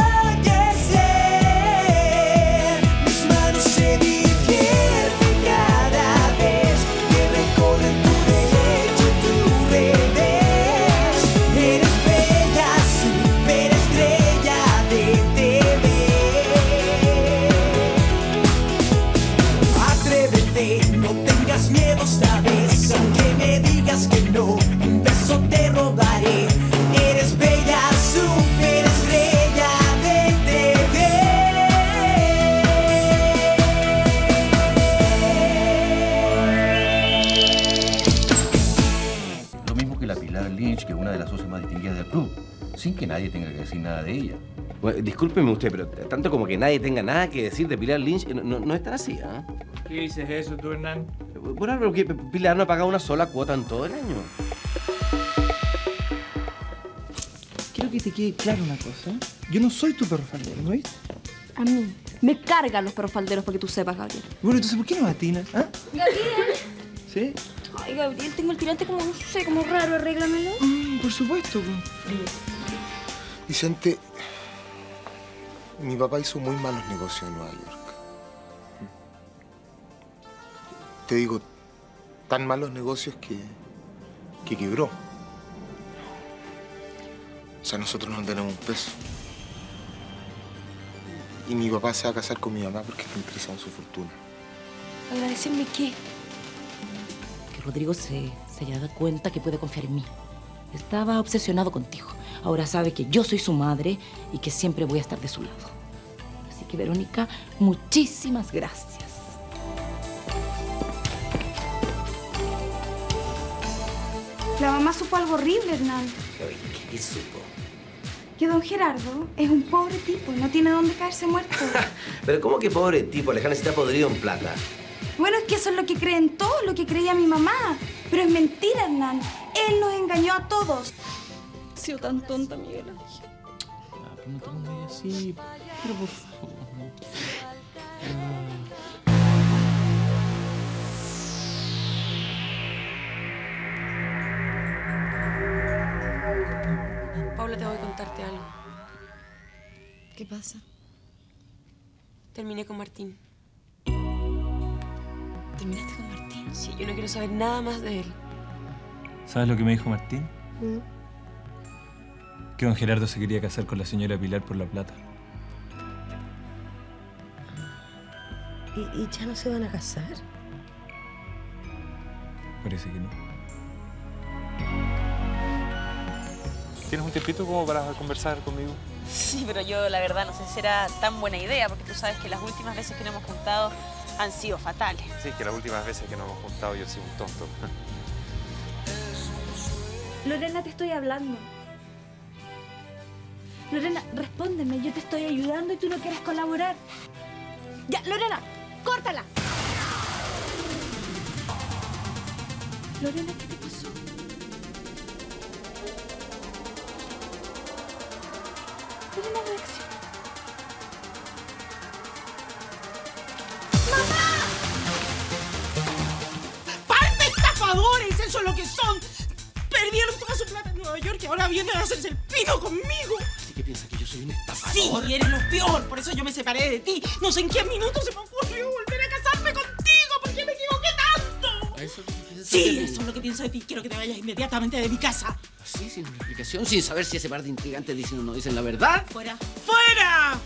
enloquecer. Mis manos se divierten cada vez que recorren tu derecho y tu revés. Eres bella, superestrella de T V. Atrévete, no tengas miedo esta vez, aunque me digas que no, un beso te robaré. Eres bella, superestrella de T Lo mismo que la Pilar Lynch, que es una de las socias más distinguidas del club, sin que nadie tenga que decir nada de ella. Bueno, discúlpeme usted, pero tanto como que nadie tenga nada que decir de Pilar Lynch, no, no, no es tan así, ¿ah? ¿Qué dices eso tú, Hernán? Bueno, pero que Pilar no ha pagado una sola cuota en todo el año. Quiero que te quede claro una cosa. Yo no soy tu perro faldero, ¿no viste? A mí me cargan los perros falderos, para que tú sepas, Gabriel. Bueno, entonces, ¿por qué no atinas? ¿Ah? Gabriel. ¿Sí? Ay, Gabriel, tengo el tirante como, no sé, como raro, arréglamelo. Mm, por supuesto. Vicente, mi papá hizo muy malos negocios en Nueva York. Te digo, tan malos negocios que, que quebró. O sea, nosotros no tenemos un peso. Y mi papá se va a casar con mi mamá porque está interesado en su fortuna. ¿Agradecerme qué? Que Rodrigo se, se haya dado cuenta que puede confiar en mí. Estaba obsesionado contigo. Ahora sabe que yo soy su madre y que siempre voy a estar de su lado. Así que, Verónica, muchísimas gracias. La mamá supo algo horrible, Hernán. ¿Qué supo? Que don Gerardo es un pobre tipo y no tiene dónde caerse muerto. Pero ¿cómo que pobre tipo? Alejandra está podrido en plata. Bueno, es que eso es lo que creen todos, lo que creía mi mamá. Pero es mentira, Hernán. Él nos engañó a todos. He sido tan tonta, Miguel. Ah, pero no te pongas así. Pero por favor. Paula, tengo que contarte algo. ¿Qué pasa? Terminé con Martín. ¿Terminaste con Martín? Sí, yo no quiero saber nada más de él. ¿Sabes lo que me dijo Martín? Que don Gerardo se quería casar con la señora Pilar por la plata. ¿Y, y ya no se van a casar? Parece que no. ¿Tienes un tiempito como para conversar conmigo? Sí, pero yo la verdad no sé si era tan buena idea, porque tú sabes que las últimas veces que nos hemos juntado han sido fatales. Sí, que las últimas veces que nos hemos juntado yo he sido un tonto. Lorena, te estoy hablando. Lorena, respóndeme. Yo te estoy ayudando y tú no quieres colaborar. Ya, Lorena, córtala. Lorena, ¿qué te pasó? Lorena, reacciona. ¡Par de estafadores! ¡Eso es lo que son! Perdieron toda su plata en Nueva York y ahora vienen a hacerse el pino conmigo. ¿Así que piensa que yo soy un estafador? Sí, eres lo peor. Por eso yo me separé de ti. No sé en qué minuto se me ocurrió volver a casarme contigo. ¿Por qué me equivoqué tanto? Eso es lo que piensas Sí, de mí? eso es lo que pienso de ti. Quiero que te vayas inmediatamente de mi casa. Sí, sin una explicación, sin saber si ese par de intrigantes dicen o no dicen la verdad. ¡Fuera! ¡Fuera!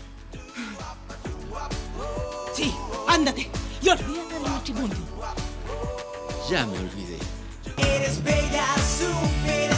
Sí, ándate. Y olvídate del matrimonio. Ya me olvidé. Eres bella, súper